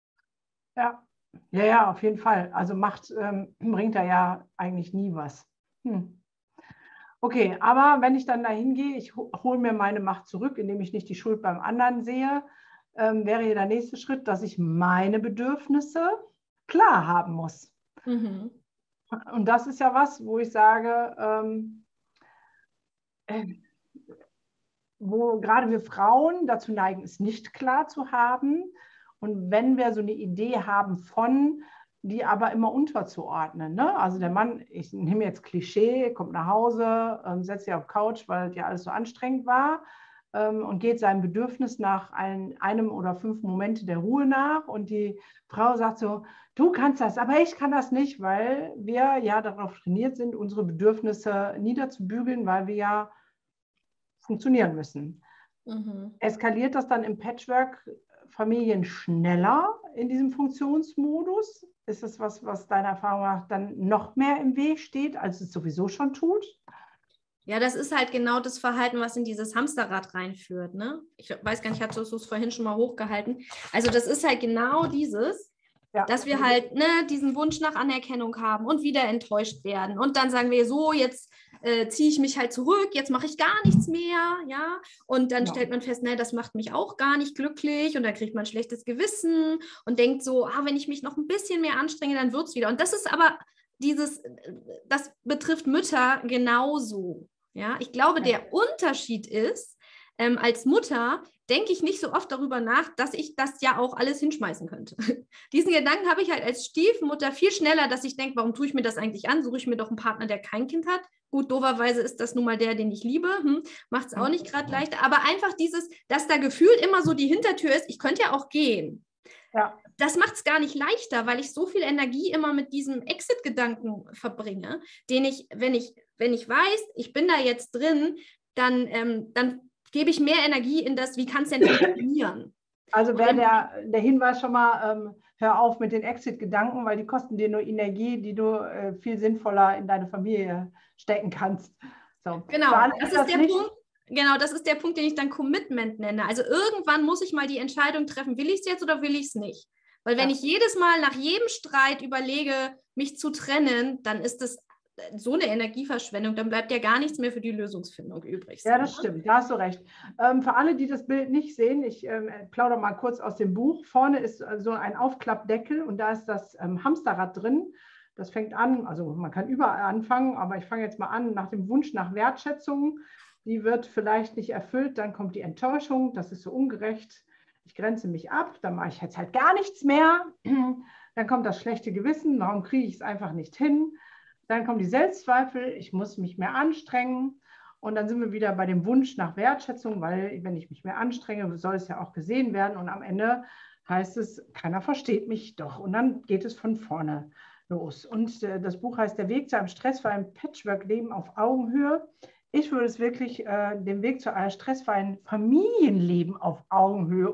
Ja, auf jeden Fall. Also Macht bringt da ja eigentlich nie was. Okay, aber wenn ich dann dahin gehe, ich hole mir meine Macht zurück, indem ich nicht die Schuld beim anderen sehe, wäre hier der nächste Schritt, dass ich meine Bedürfnisse klar haben muss. Und das ist ja was, wo ich sage, wo gerade wir Frauen dazu neigen, es nicht klar zu haben. Und wenn wir so eine Idee haben von, die aber immer unterzuordnen. Ne? Also der Mann, ich nehme jetzt Klischee, kommt nach Hause, setzt sich auf die Couch, weil ja alles so anstrengend war und geht seinem Bedürfnis nach einem oder 5 Momente der Ruhe nach. Und die Frau sagt so, du kannst das, aber ich kann das nicht, weil wir ja darauf trainiert sind, unsere Bedürfnisse niederzubügeln, weil wir ja funktionieren müssen. Eskaliert das dann im Patchwork-Familien schneller in diesem Funktionsmodus? Ist das was deiner Erfahrung nach dann noch mehr im Weg steht, als es sowieso schon tut? Ja, das ist halt genau das Verhalten, was in dieses Hamsterrad reinführt. Ne? Ich weiß gar nicht, hast du es vorhin schon mal hochgehalten? Also das ist halt genau dieses, dass wir halt diesen Wunsch nach Anerkennung haben und wieder enttäuscht werden. Und dann sagen wir so, jetzt ziehe ich mich halt zurück, jetzt mache ich gar nichts mehr, ja. Und dann stellt man fest, das macht mich auch gar nicht glücklich und dann kriegt man ein schlechtes Gewissen und denkt so, wenn ich mich noch ein bisschen mehr anstrenge, dann wird es wieder. Und das ist aber das betrifft Mütter genauso. Ja, ich glaube, der Unterschied ist, als Mutter denke ich nicht so oft darüber nach, dass ich das ja auch alles hinschmeißen könnte. Diesen Gedanken habe ich halt als Stiefmutter viel schneller, dass ich denke, warum tue ich mir das eigentlich an? Suche ich mir doch einen Partner, der kein Kind hat. Gut, dooferweise ist das nun mal der, den ich liebe. Macht es auch nicht gerade leichter. Aber einfach dass da gefühlt immer so die Hintertür ist, ich könnte ja auch gehen. Ja. Das macht es gar nicht leichter, weil ich so viel Energie immer mit diesem Exit-Gedanken verbringe, den ich, wenn ich weiß, ich bin da jetzt drin, dann gebe ich mehr Energie in das, wie kann es denn funktionieren? Also wäre der Hinweis schon mal, hör auf mit den Exit-Gedanken, weil die kosten dir nur Energie, die du viel sinnvoller in deine Familie stecken kannst. So. Genau, das ist der Punkt. Genau, das ist der Punkt, den ich dann Commitment nenne. Also irgendwann muss ich mal die Entscheidung treffen, will ich es jetzt oder will ich es nicht? Weil wenn ich jedes Mal nach jedem Streit überlege, mich zu trennen, dann ist das so eine Energieverschwendung, dann bleibt ja gar nichts mehr für die Lösungsfindung übrig. Ja, das stimmt, da hast du recht. Für alle, die das Bild nicht sehen, ich plaudere mal kurz aus dem Buch. Vorne ist so ein Aufklappdeckel und da ist das Hamsterrad drin. Das fängt an, also man kann überall anfangen, aber ich fange jetzt mal an nach dem Wunsch nach Wertschätzung. Die wird vielleicht nicht erfüllt, dann kommt die Enttäuschung, das ist so ungerecht. Ich grenze mich ab, dann mache ich jetzt halt gar nichts mehr. Dann kommt das schlechte Gewissen, warum kriege ich es einfach nicht hin? Dann kommen die Selbstzweifel, ich muss mich mehr anstrengen. Und dann sind wir wieder bei dem Wunsch nach Wertschätzung, weil wenn ich mich mehr anstrenge, soll es ja auch gesehen werden. Und am Ende heißt es, keiner versteht mich doch. Und dann geht es von vorne los. Und das Buch heißt Der Weg zu einem stressfreien Patchwork-Leben auf Augenhöhe. Ich würde es wirklich den Weg zu einem stressfreien Familienleben auf Augenhöhe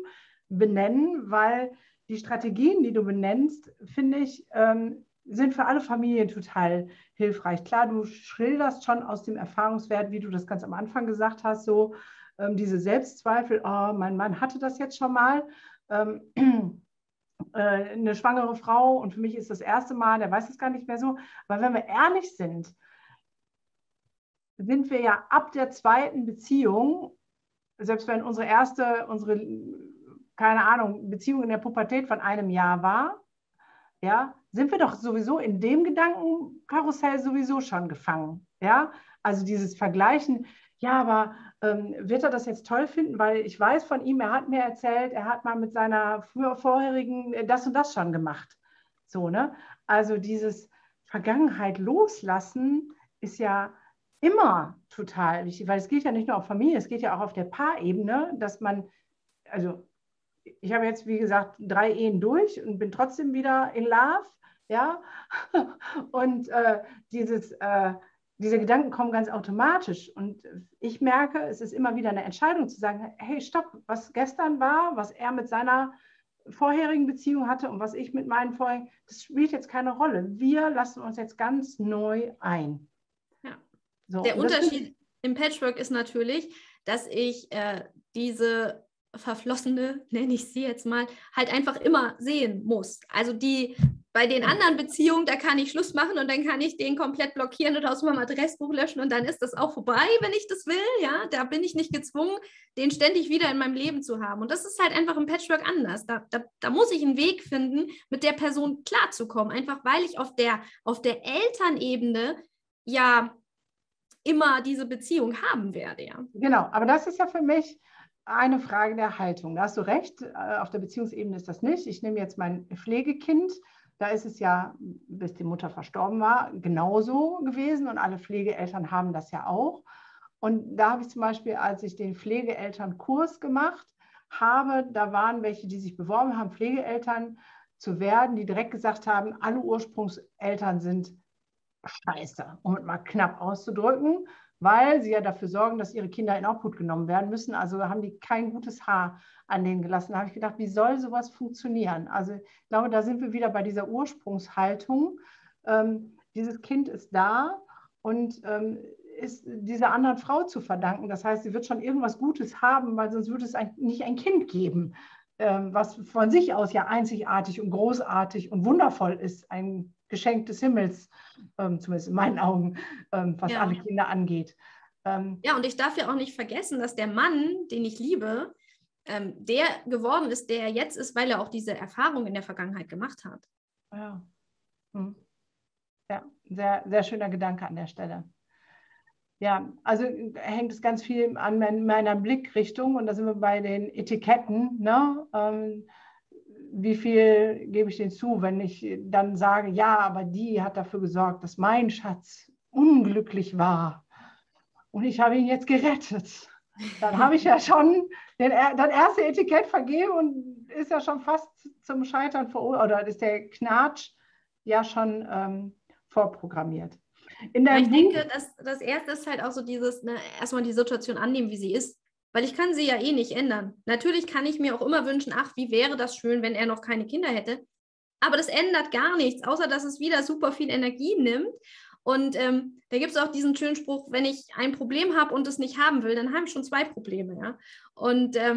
umbenennen, weil die Strategien, die du benennst, finde ich, sind für alle Familien total hilfreich. Klar, du schilderst schon aus dem Erfahrungswert, wie du das ganz am Anfang gesagt hast, so diese Selbstzweifel, oh, mein Mann hatte das jetzt schon mal, eine schwangere Frau und für mich ist das erste Mal, der weiß es gar nicht mehr so. Aber wenn wir ehrlich sind, sind wir ja ab der zweiten Beziehung, selbst wenn unsere keine Ahnung, Beziehung in der Pubertät von einem Jahr war, ja, sind wir doch sowieso in dem Gedankenkarussell sowieso schon gefangen. Ja, also dieses Vergleichen, ja, aber wird er das jetzt toll finden? Weil ich weiß von ihm, er hat mir erzählt, er hat mal mit seiner vorherigen das und das schon gemacht. So, ne? Also dieses Vergangenheit loslassen ist ja immer total wichtig, weil es geht ja nicht nur auf Familie, es geht ja auch auf der Paarebene, dass man, also ich habe jetzt, wie gesagt, 3 Ehen durch und bin trotzdem wieder in Love, ja, und diese Gedanken kommen ganz automatisch und ich merke, es ist immer wieder eine Entscheidung zu sagen, hey, stopp, was gestern war, was er mit seiner vorherigen Beziehung hatte und was ich mit meinen vorherigen, das spielt jetzt keine Rolle. Wir lassen uns jetzt ganz neu ein. Ja. So, der Unterschied im Patchwork ist natürlich, dass ich diese Verflossene, nenne ich sie jetzt mal, halt einfach immer sehen muss. Also bei den anderen Beziehungen, da kann ich Schluss machen und dann kann ich den komplett blockieren oder aus meinem Adressbuch löschen und dann ist das auch vorbei, wenn ich das will. Ja, da bin ich nicht gezwungen, den ständig wieder in meinem Leben zu haben. Und das ist halt einfach im Patchwork anders. Da muss ich einen Weg finden, mit der Person klarzukommen, einfach weil ich auf der Elternebene ja immer diese Beziehung haben werde. Ja. Genau, aber das ist ja für mich eine Frage der Haltung. Da hast du recht, auf der Beziehungsebene ist das nicht. Ich nehme jetzt mein Pflegekind, da ist es ja, bis die Mutter verstorben war, genauso gewesen und alle Pflegeeltern haben das ja auch. Und da habe ich zum Beispiel, als ich den Pflegeelternkurs gemacht habe, da waren welche, die sich beworben haben, Pflegeeltern zu werden, die direkt gesagt haben, alle Ursprungseltern sind scheiße, um es mal knapp auszudrücken, weil sie ja dafür sorgen, dass ihre Kinder in Obhut genommen werden müssen. Also haben die kein gutes Haar an denen gelassen. Da habe ich gedacht, wie soll sowas funktionieren? Also ich glaube, da sind wir wieder bei dieser Ursprungshaltung. Dieses Kind ist da und ist dieser anderen Frau zu verdanken. Das heißt, sie wird schon irgendwas Gutes haben, weil sonst würde es nicht ein Kind geben, was von sich aus ja einzigartig und großartig und wundervoll ist. Ein Geschenk des Himmels, zumindest in meinen Augen, was alle Kinder angeht. Ja, und ich darf ja auch nicht vergessen, dass der Mann, den ich liebe, der geworden ist, der er jetzt ist, weil er auch diese Erfahrung in der Vergangenheit gemacht hat. Ja, ja, sehr, sehr schöner Gedanke an der Stelle. Ja, also hängt es ganz viel an meiner Blickrichtung und da sind wir bei den Etiketten, ne? Wie viel gebe ich denen zu, wenn ich dann sage, ja, aber die hat dafür gesorgt, dass mein Schatz unglücklich war und ich habe ihn jetzt gerettet. Dann habe ich ja schon das erste Etikett vergeben und ist ja schon fast zum Scheitern verurteilt, oder ist der Knatsch ja schon vorprogrammiert. Ich denke, das Erste ist halt auch so dieses, ne, erstmal die Situation annehmen, wie sie ist. Weil ich kann sie ja eh nicht ändern. Natürlich kann ich mir auch immer wünschen, ach, wie wäre das schön, wenn er noch keine Kinder hätte. Aber das ändert gar nichts, außer dass es wieder super viel Energie nimmt. Und da gibt es auch diesen schönen Spruch, wenn ich ein Problem habe und es nicht haben will, dann habe ich schon 2 Probleme. Ja? Und der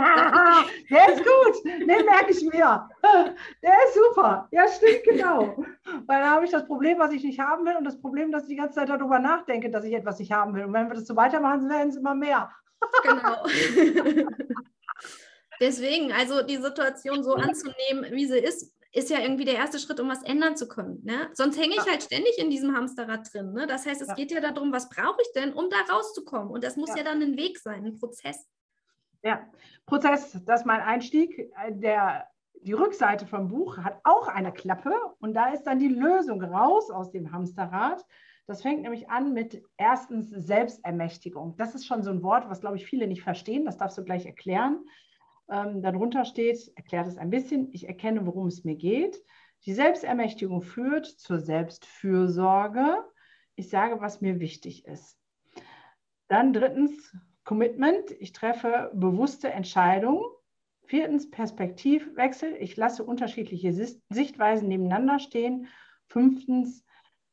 ist gut, den merke ich mir. Der ist super. Ja, stimmt, genau. Weil dann habe ich das Problem, was ich nicht haben will und das Problem, dass ich die ganze Zeit darüber nachdenke, dass ich etwas nicht haben will. Und wenn wir das so weitermachen, werden es immer mehr. Genau. Deswegen, also die Situation so anzunehmen, wie sie ist ja irgendwie der erste Schritt, um was ändern zu können. Ne? Sonst hänge ich halt ständig in diesem Hamsterrad drin. Ne? Das heißt, es geht ja darum, was brauche ich denn, um da rauszukommen? Und das muss ja dann ein Weg sein, ein Prozess. Ja, Prozess, das ist mein Einstieg. Die Rückseite vom Buch hat auch eine Klappe und da ist dann die Lösung raus aus dem Hamsterrad. Das fängt nämlich an mit erstens Selbstermächtigung. Das ist schon so ein Wort, was, glaube ich, viele nicht verstehen. Das darfst du gleich erklären. Darunter steht, erklärt es ein bisschen, ich erkenne, worum es mir geht. Die Selbstermächtigung führt zur Selbstfürsorge. Ich sage, was mir wichtig ist. Dann drittens Commitment. Ich treffe bewusste Entscheidungen. Viertens Perspektivwechsel. Ich lasse unterschiedliche Sichtweisen nebeneinander stehen. Fünftens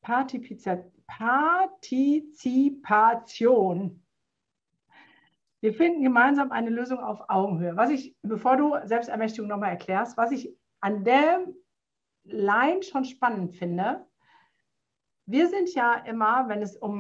Partizipation. Wir finden gemeinsam eine Lösung auf Augenhöhe. Bevor du Selbstermächtigung nochmal erklärst, was ich an der Line schon spannend finde, wir sind ja immer, wenn es um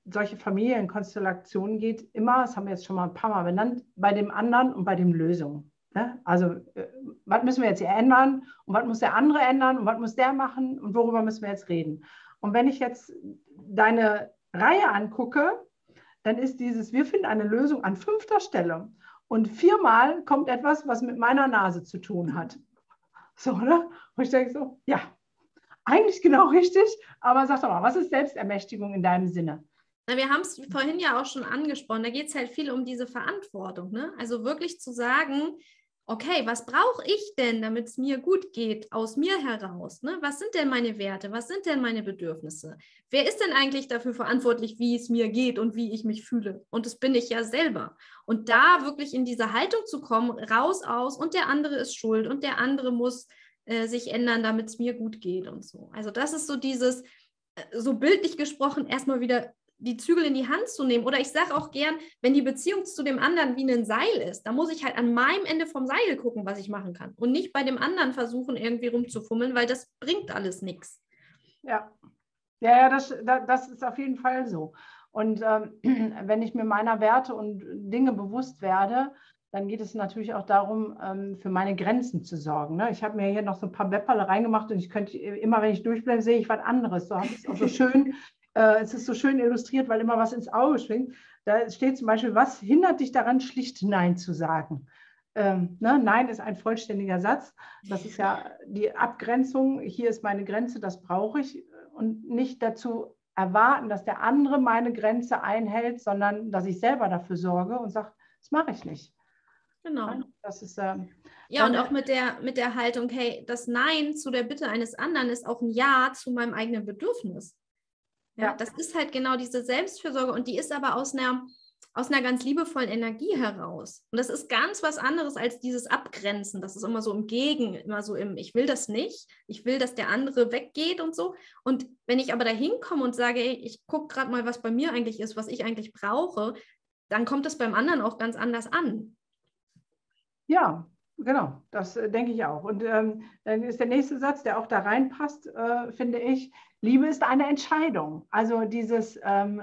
solche Familienkonstellationen geht, immer, das haben wir jetzt schon mal ein paar Mal benannt, bei dem anderen und bei den Lösungen. Ne? Also, was müssen wir jetzt hier ändern und was muss der andere ändern und was muss der machen und worüber müssen wir jetzt reden? Und wenn ich jetzt deine Reihe angucke, dann ist dieses, wir finden eine Lösung an 5. Stelle. Und 4-mal kommt etwas, was mit meiner Nase zu tun hat. So, ne? Und ich denke so, ja, eigentlich genau richtig, aber sag doch mal, was ist Selbstermächtigung in deinem Sinne? Na, wir haben es vorhin ja auch schon angesprochen, da geht es halt viel um diese Verantwortung, ne? Also wirklich zu sagen, okay, was brauche ich denn, damit es mir gut geht, aus mir heraus? Ne? Was sind denn meine Werte? Was sind denn meine Bedürfnisse? Wer ist denn eigentlich dafür verantwortlich, wie es mir geht und wie ich mich fühle? Und das bin ich ja selber. Und da wirklich in diese Haltung zu kommen, raus aus und der andere ist schuld und der andere muss sich ändern, damit es mir gut geht und so. Also das ist so dieses, so bildlich gesprochen, erstmal wieder die Zügel in die Hand zu nehmen. Oder ich sage auch gern, wenn die Beziehung zu dem anderen wie ein Seil ist, dann muss ich halt an meinem Ende vom Seil gucken, was ich machen kann. Und nicht bei dem anderen versuchen, irgendwie rumzufummeln, weil das bringt alles nichts. Ja, ja, das ist auf jeden Fall so. Und wenn ich mir meiner Werte und Dinge bewusst werde, dann geht es natürlich auch darum, für meine Grenzen zu sorgen. Ne? Ich habe mir hier noch so ein paar Wepperle reingemacht und ich könnte immer, wenn ich durchblende, sehe ich was anderes. So habe ich es auch so schön. Es ist so schön illustriert, weil immer was ins Auge schwingt. Da steht zum Beispiel, was hindert dich daran, schlicht Nein zu sagen? Ne? Nein ist ein vollständiger Satz. Das ist ja die Abgrenzung. Hier ist meine Grenze, das brauche ich. Und nicht dazu erwarten, dass der andere meine Grenze einhält, sondern dass ich selber dafür sorge und sage, das mache ich nicht. Genau. Das ist, ja, und auch mit der Haltung, hey, das Nein zu der Bitte eines anderen ist auch ein Ja zu meinem eigenen Bedürfnis. Ja, das ist halt genau diese Selbstfürsorge und die ist aber aus einer ganz liebevollen Energie heraus. Und das ist ganz was anderes als dieses Abgrenzen. Das ist immer so immer so im, ich will das nicht, ich will, dass der andere weggeht und so. Und wenn ich aber da hinkomme und sage, ey, ich gucke gerade mal, was bei mir eigentlich ist, was ich eigentlich brauche, dann kommt es beim anderen auch ganz anders an. Ja, genau, das denke ich auch. Und dann ist der nächste Satz, der auch da reinpasst, finde ich, Liebe ist eine Entscheidung. Also dieses,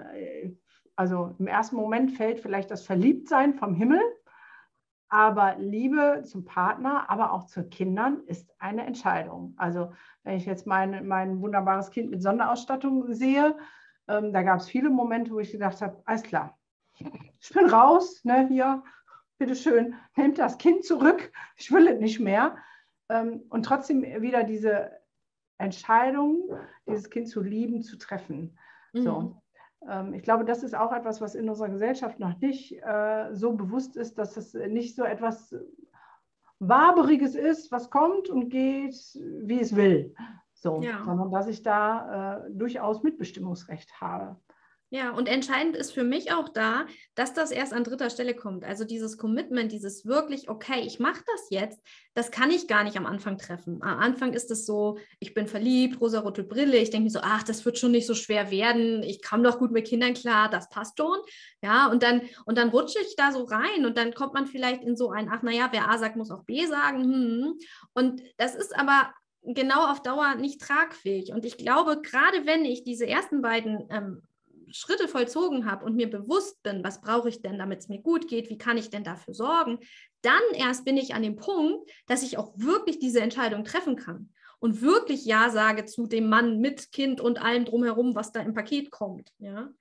also im ersten Moment fällt vielleicht das Verliebtsein vom Himmel, aber Liebe zum Partner, aber auch zu Kindern ist eine Entscheidung. Also wenn ich jetzt mein wunderbares Kind mit Sonderausstattung sehe, da gab es viele Momente, wo ich gedacht habe, alles klar, ich bin raus, ne, hier, bitteschön, nehmt das Kind zurück, ich will es nicht mehr. Und trotzdem wieder diese Entscheidung, dieses Kind zu lieben, zu treffen. Mhm. So. Ich glaube, das ist auch etwas, was in unserer Gesellschaft noch nicht so bewusst ist, dass es nicht so etwas Waberiges ist, was kommt und geht, wie es will. So, ja. Sondern dass ich da durchaus Mitbestimmungsrecht habe. Ja, und entscheidend ist für mich auch da, dass das erst an 3. Stelle kommt. Also dieses Commitment, dieses wirklich, okay, ich mache das jetzt, das kann ich gar nicht am Anfang treffen. Am Anfang ist es so, ich bin verliebt, rosarote Brille, ich denke mir so, ach, das wird schon nicht so schwer werden, ich komme doch gut mit Kindern klar, das passt schon. Ja, und dann rutsche ich da so rein und dann kommt man vielleicht in so ein, ach naja, wer A sagt, muss auch B sagen. Und das ist aber genau auf Dauer nicht tragfähig. Und ich glaube, gerade wenn ich diese ersten beiden Schritte vollzogen habe und mir bewusst bin, was brauche ich denn, damit es mir gut geht, wie kann ich denn dafür sorgen, dann erst bin ich an dem Punkt, dass ich auch wirklich diese Entscheidung treffen kann und wirklich Ja sage zu dem Mann mit Kind und allem drumherum, was da im Paket kommt. Ja,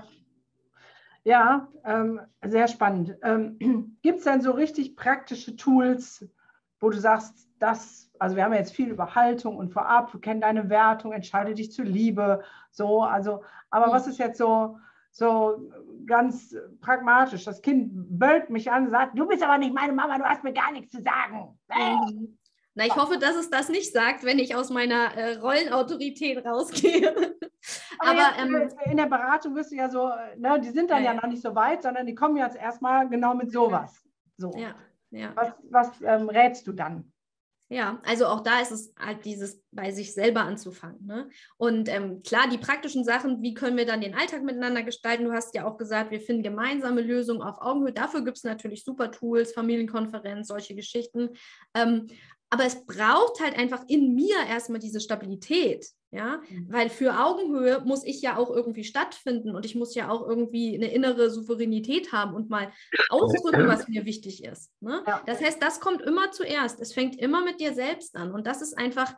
ja, sehr spannend. Gibt es denn so richtig praktische Tools, wo du sagst, also wir haben jetzt viel über Haltung und vorab, wir kennen deine Wertung, entscheide dich zur Liebe, so, also, aber was ist jetzt so ganz pragmatisch? Das Kind bellt mich an und sagt, du bist aber nicht meine Mama, du hast mir gar nichts zu sagen. Na, ich hoffe, dass es das nicht sagt, wenn ich aus meiner Rollenautorität rausgehe. Aber in der Beratung wirst du ja so, ne, die sind dann ja noch nicht so weit, sondern die kommen jetzt erstmal genau mit sowas. So. Ja. Ja. Was rätst du dann? Ja, also auch da ist es halt dieses bei sich selber anzufangen. Ne? Und klar, die praktischen Sachen, wie können wir dann den Alltag miteinander gestalten? Du hast ja auch gesagt, wir finden gemeinsame Lösungen auf Augenhöhe. Dafür gibt es natürlich super Tools, Familienkonferenz, solche Geschichten. Aber es braucht halt einfach in mir erstmal diese Stabilität, ja, weil für Augenhöhe muss ich ja auch irgendwie stattfinden und ich muss ja auch irgendwie eine innere Souveränität haben und mal ausdrücken, was mir wichtig ist. Ne? Ja. Das heißt, das kommt immer zuerst. Es fängt immer mit dir selbst an und das ist einfach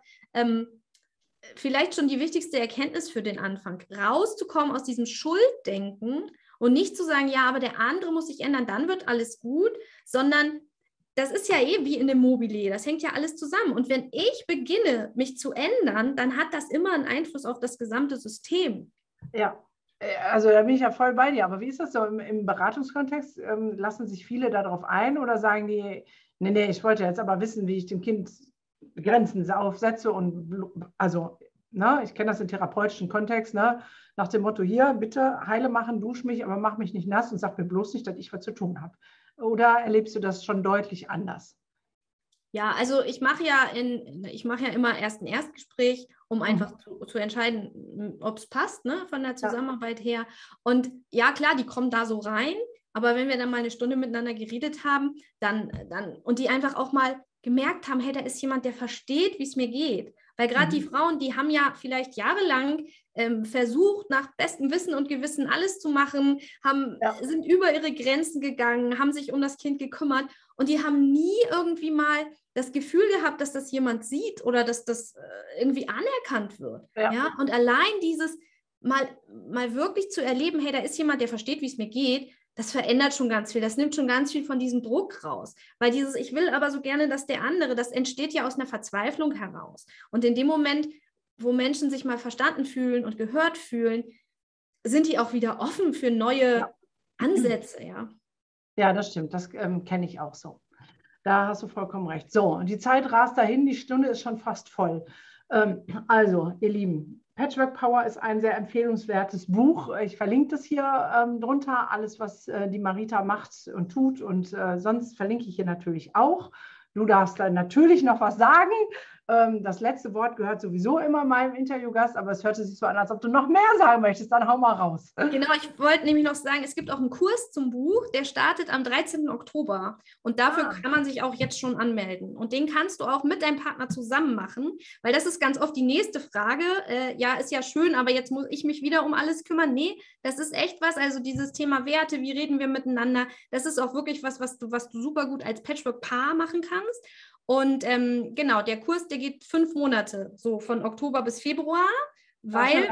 vielleicht schon die wichtigste Erkenntnis für den Anfang, rauszukommen aus diesem Schulddenken und nicht zu sagen, ja, aber der andere muss sich ändern, dann wird alles gut, sondern das ist ja wie in dem Mobile, das hängt ja alles zusammen. Und wenn ich beginne, mich zu ändern, dann hat das immer einen Einfluss auf das gesamte System. Ja, also da bin ich ja voll bei dir. Aber wie ist das so im Beratungskontext? Lassen sich viele darauf ein oder sagen die, nee, ich wollte jetzt aber wissen, wie ich dem Kind Grenzen aufsetze und also, ne, ich kenne das im therapeutischen Kontext, ne, nach dem Motto, hier, bitte heile machen, dusch mich, aber mach mich nicht nass und sag mir bloß nicht, dass ich was zu tun habe. Oder erlebst du das schon deutlich anders? Ja, also ich mache ja immer erst ein Erstgespräch, um einfach zu entscheiden, ob es passt, ne, von der Zusammenarbeit her. Und ja, klar, die kommen da so rein, aber wenn wir dann mal eine Stunde miteinander geredet haben, dann und die einfach auch mal gemerkt haben, hey, da ist jemand, der versteht, wie es mir geht. Weil gerade die Frauen, die haben ja vielleicht jahrelang versucht, nach bestem Wissen und Gewissen alles zu machen, sind über ihre Grenzen gegangen, haben sich um das Kind gekümmert und die haben nie irgendwie mal das Gefühl gehabt, dass das jemand sieht oder dass das irgendwie anerkannt wird. Ja? Und allein dieses mal wirklich zu erleben, hey, da ist jemand, der versteht, wie es mir geht, das verändert schon ganz viel, das nimmt schon ganz viel von diesem Druck raus, weil dieses, ich will aber so gerne, dass der andere, das entsteht ja aus einer Verzweiflung heraus und in dem Moment, wo Menschen sich mal verstanden fühlen und gehört fühlen, sind die auch wieder offen für neue Ansätze, ja. Ja, das stimmt, das kenne ich auch so. Da hast du vollkommen recht. So, und die Zeit rast dahin, die Stunde ist schon fast voll. Also, ihr Lieben, Patchwork Power ist ein sehr empfehlenswertes Buch. Ich verlinke das hier drunter, alles, was die Marita macht und tut und sonst verlinke ich hier natürlich auch. Du darfst dann natürlich noch was sagen. Das letzte Wort gehört sowieso immer meinem Interviewgast, aber es hörte sich so an, als ob du noch mehr sagen möchtest. Dann hau mal raus. Genau, ich wollte nämlich noch sagen, es gibt auch einen Kurs zum Buch, der startet am 13. Oktober und dafür kann man sich auch jetzt schon anmelden. Und den kannst du auch mit deinem Partner zusammen machen, weil das ist ganz oft die nächste Frage. Ja, ist ja schön, aber jetzt muss ich mich wieder um alles kümmern. Nee, das ist echt was, also dieses Thema Werte, wie reden wir miteinander, das ist auch wirklich was du super gut als Patchwork-Paar machen kannst. Und genau, der Kurs, der geht 5 Monate, so von Oktober bis Februar, weil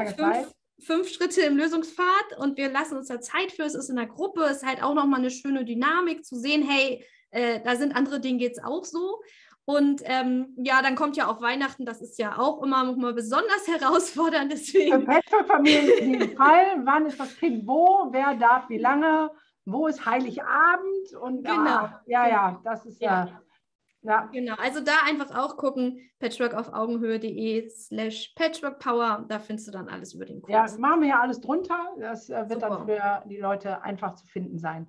5 Schritte im Lösungspfad und wir lassen uns da Zeit für, es ist in der Gruppe, es ist halt auch nochmal eine schöne Dynamik zu sehen, hey, da sind andere, denen geht es auch so. Und ja, dann kommt ja auch Weihnachten, das ist ja auch immer besonders herausfordernd, deswegen. Für Patchwork-Familien in jedem Fall, wann ist das Kind wo, wer darf wie lange, wo ist Heiligabend und genau. Das ist Ja, genau. Also da einfach auch gucken, patchworkaufaugenhöhe.de/patchworkpower, da findest du dann alles über den Kurs. Ja, machen wir ja alles drunter. Das wird dann für die Leute einfach zu finden sein.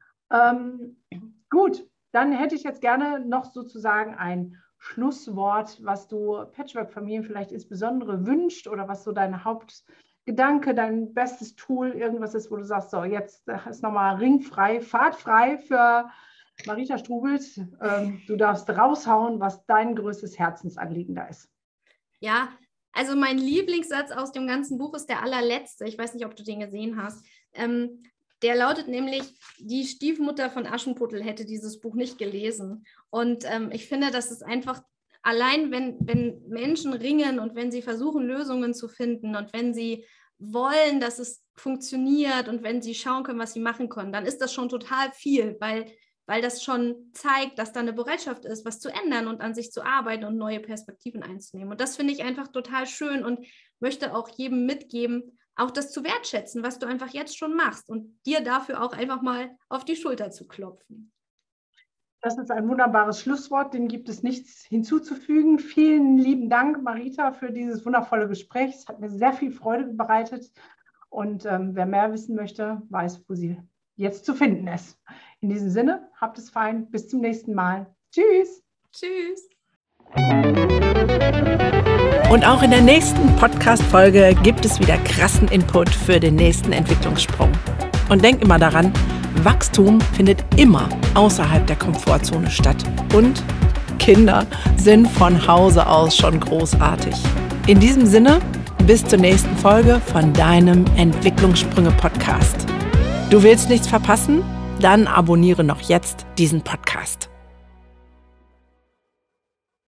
Gut, dann hätte ich jetzt gerne noch sozusagen ein Schlusswort, was du Patchwork-Familien vielleicht insbesondere wünscht oder was so dein Hauptgedanke, dein bestes Tool, irgendwas ist, wo du sagst, so jetzt ist nochmal ringfrei, fahrtfrei für Marita Strubelt, du darfst raushauen, was dein größtes Herzensanliegen da ist. Ja, also mein Lieblingssatz aus dem ganzen Buch ist der allerletzte. Ich weiß nicht, ob du den gesehen hast. Der lautet nämlich, die Stiefmutter von Aschenputtel hätte dieses Buch nicht gelesen. Und ich finde, das ist einfach, allein wenn Menschen ringen und wenn sie versuchen, Lösungen zu finden und wenn sie wollen, dass es funktioniert und wenn sie schauen können, was sie machen können, dann ist das schon total viel, weil das schon zeigt, dass da eine Bereitschaft ist, was zu ändern und an sich zu arbeiten und neue Perspektiven einzunehmen. Und das finde ich einfach total schön und möchte auch jedem mitgeben, auch das zu wertschätzen, was du einfach jetzt schon machst und dir dafür auch einfach mal auf die Schulter zu klopfen. Das ist ein wunderbares Schlusswort, dem gibt es nichts hinzuzufügen. Vielen lieben Dank, Marita, für dieses wundervolle Gespräch. Es hat mir sehr viel Freude bereitet und wer mehr wissen möchte, weiß, wo sie jetzt zu finden ist. In diesem Sinne, habt es fein, bis zum nächsten Mal. Tschüss. Tschüss. Und auch in der nächsten Podcast-Folge gibt es wieder krassen Input für den nächsten Entwicklungssprung. Und denk immer daran, Wachstum findet immer außerhalb der Komfortzone statt. Und Kinder sind von Hause aus schon großartig. In diesem Sinne, bis zur nächsten Folge von deinem Entwicklungssprünge-Podcast. Du willst nichts verpassen? Dann abonniere noch jetzt diesen Podcast.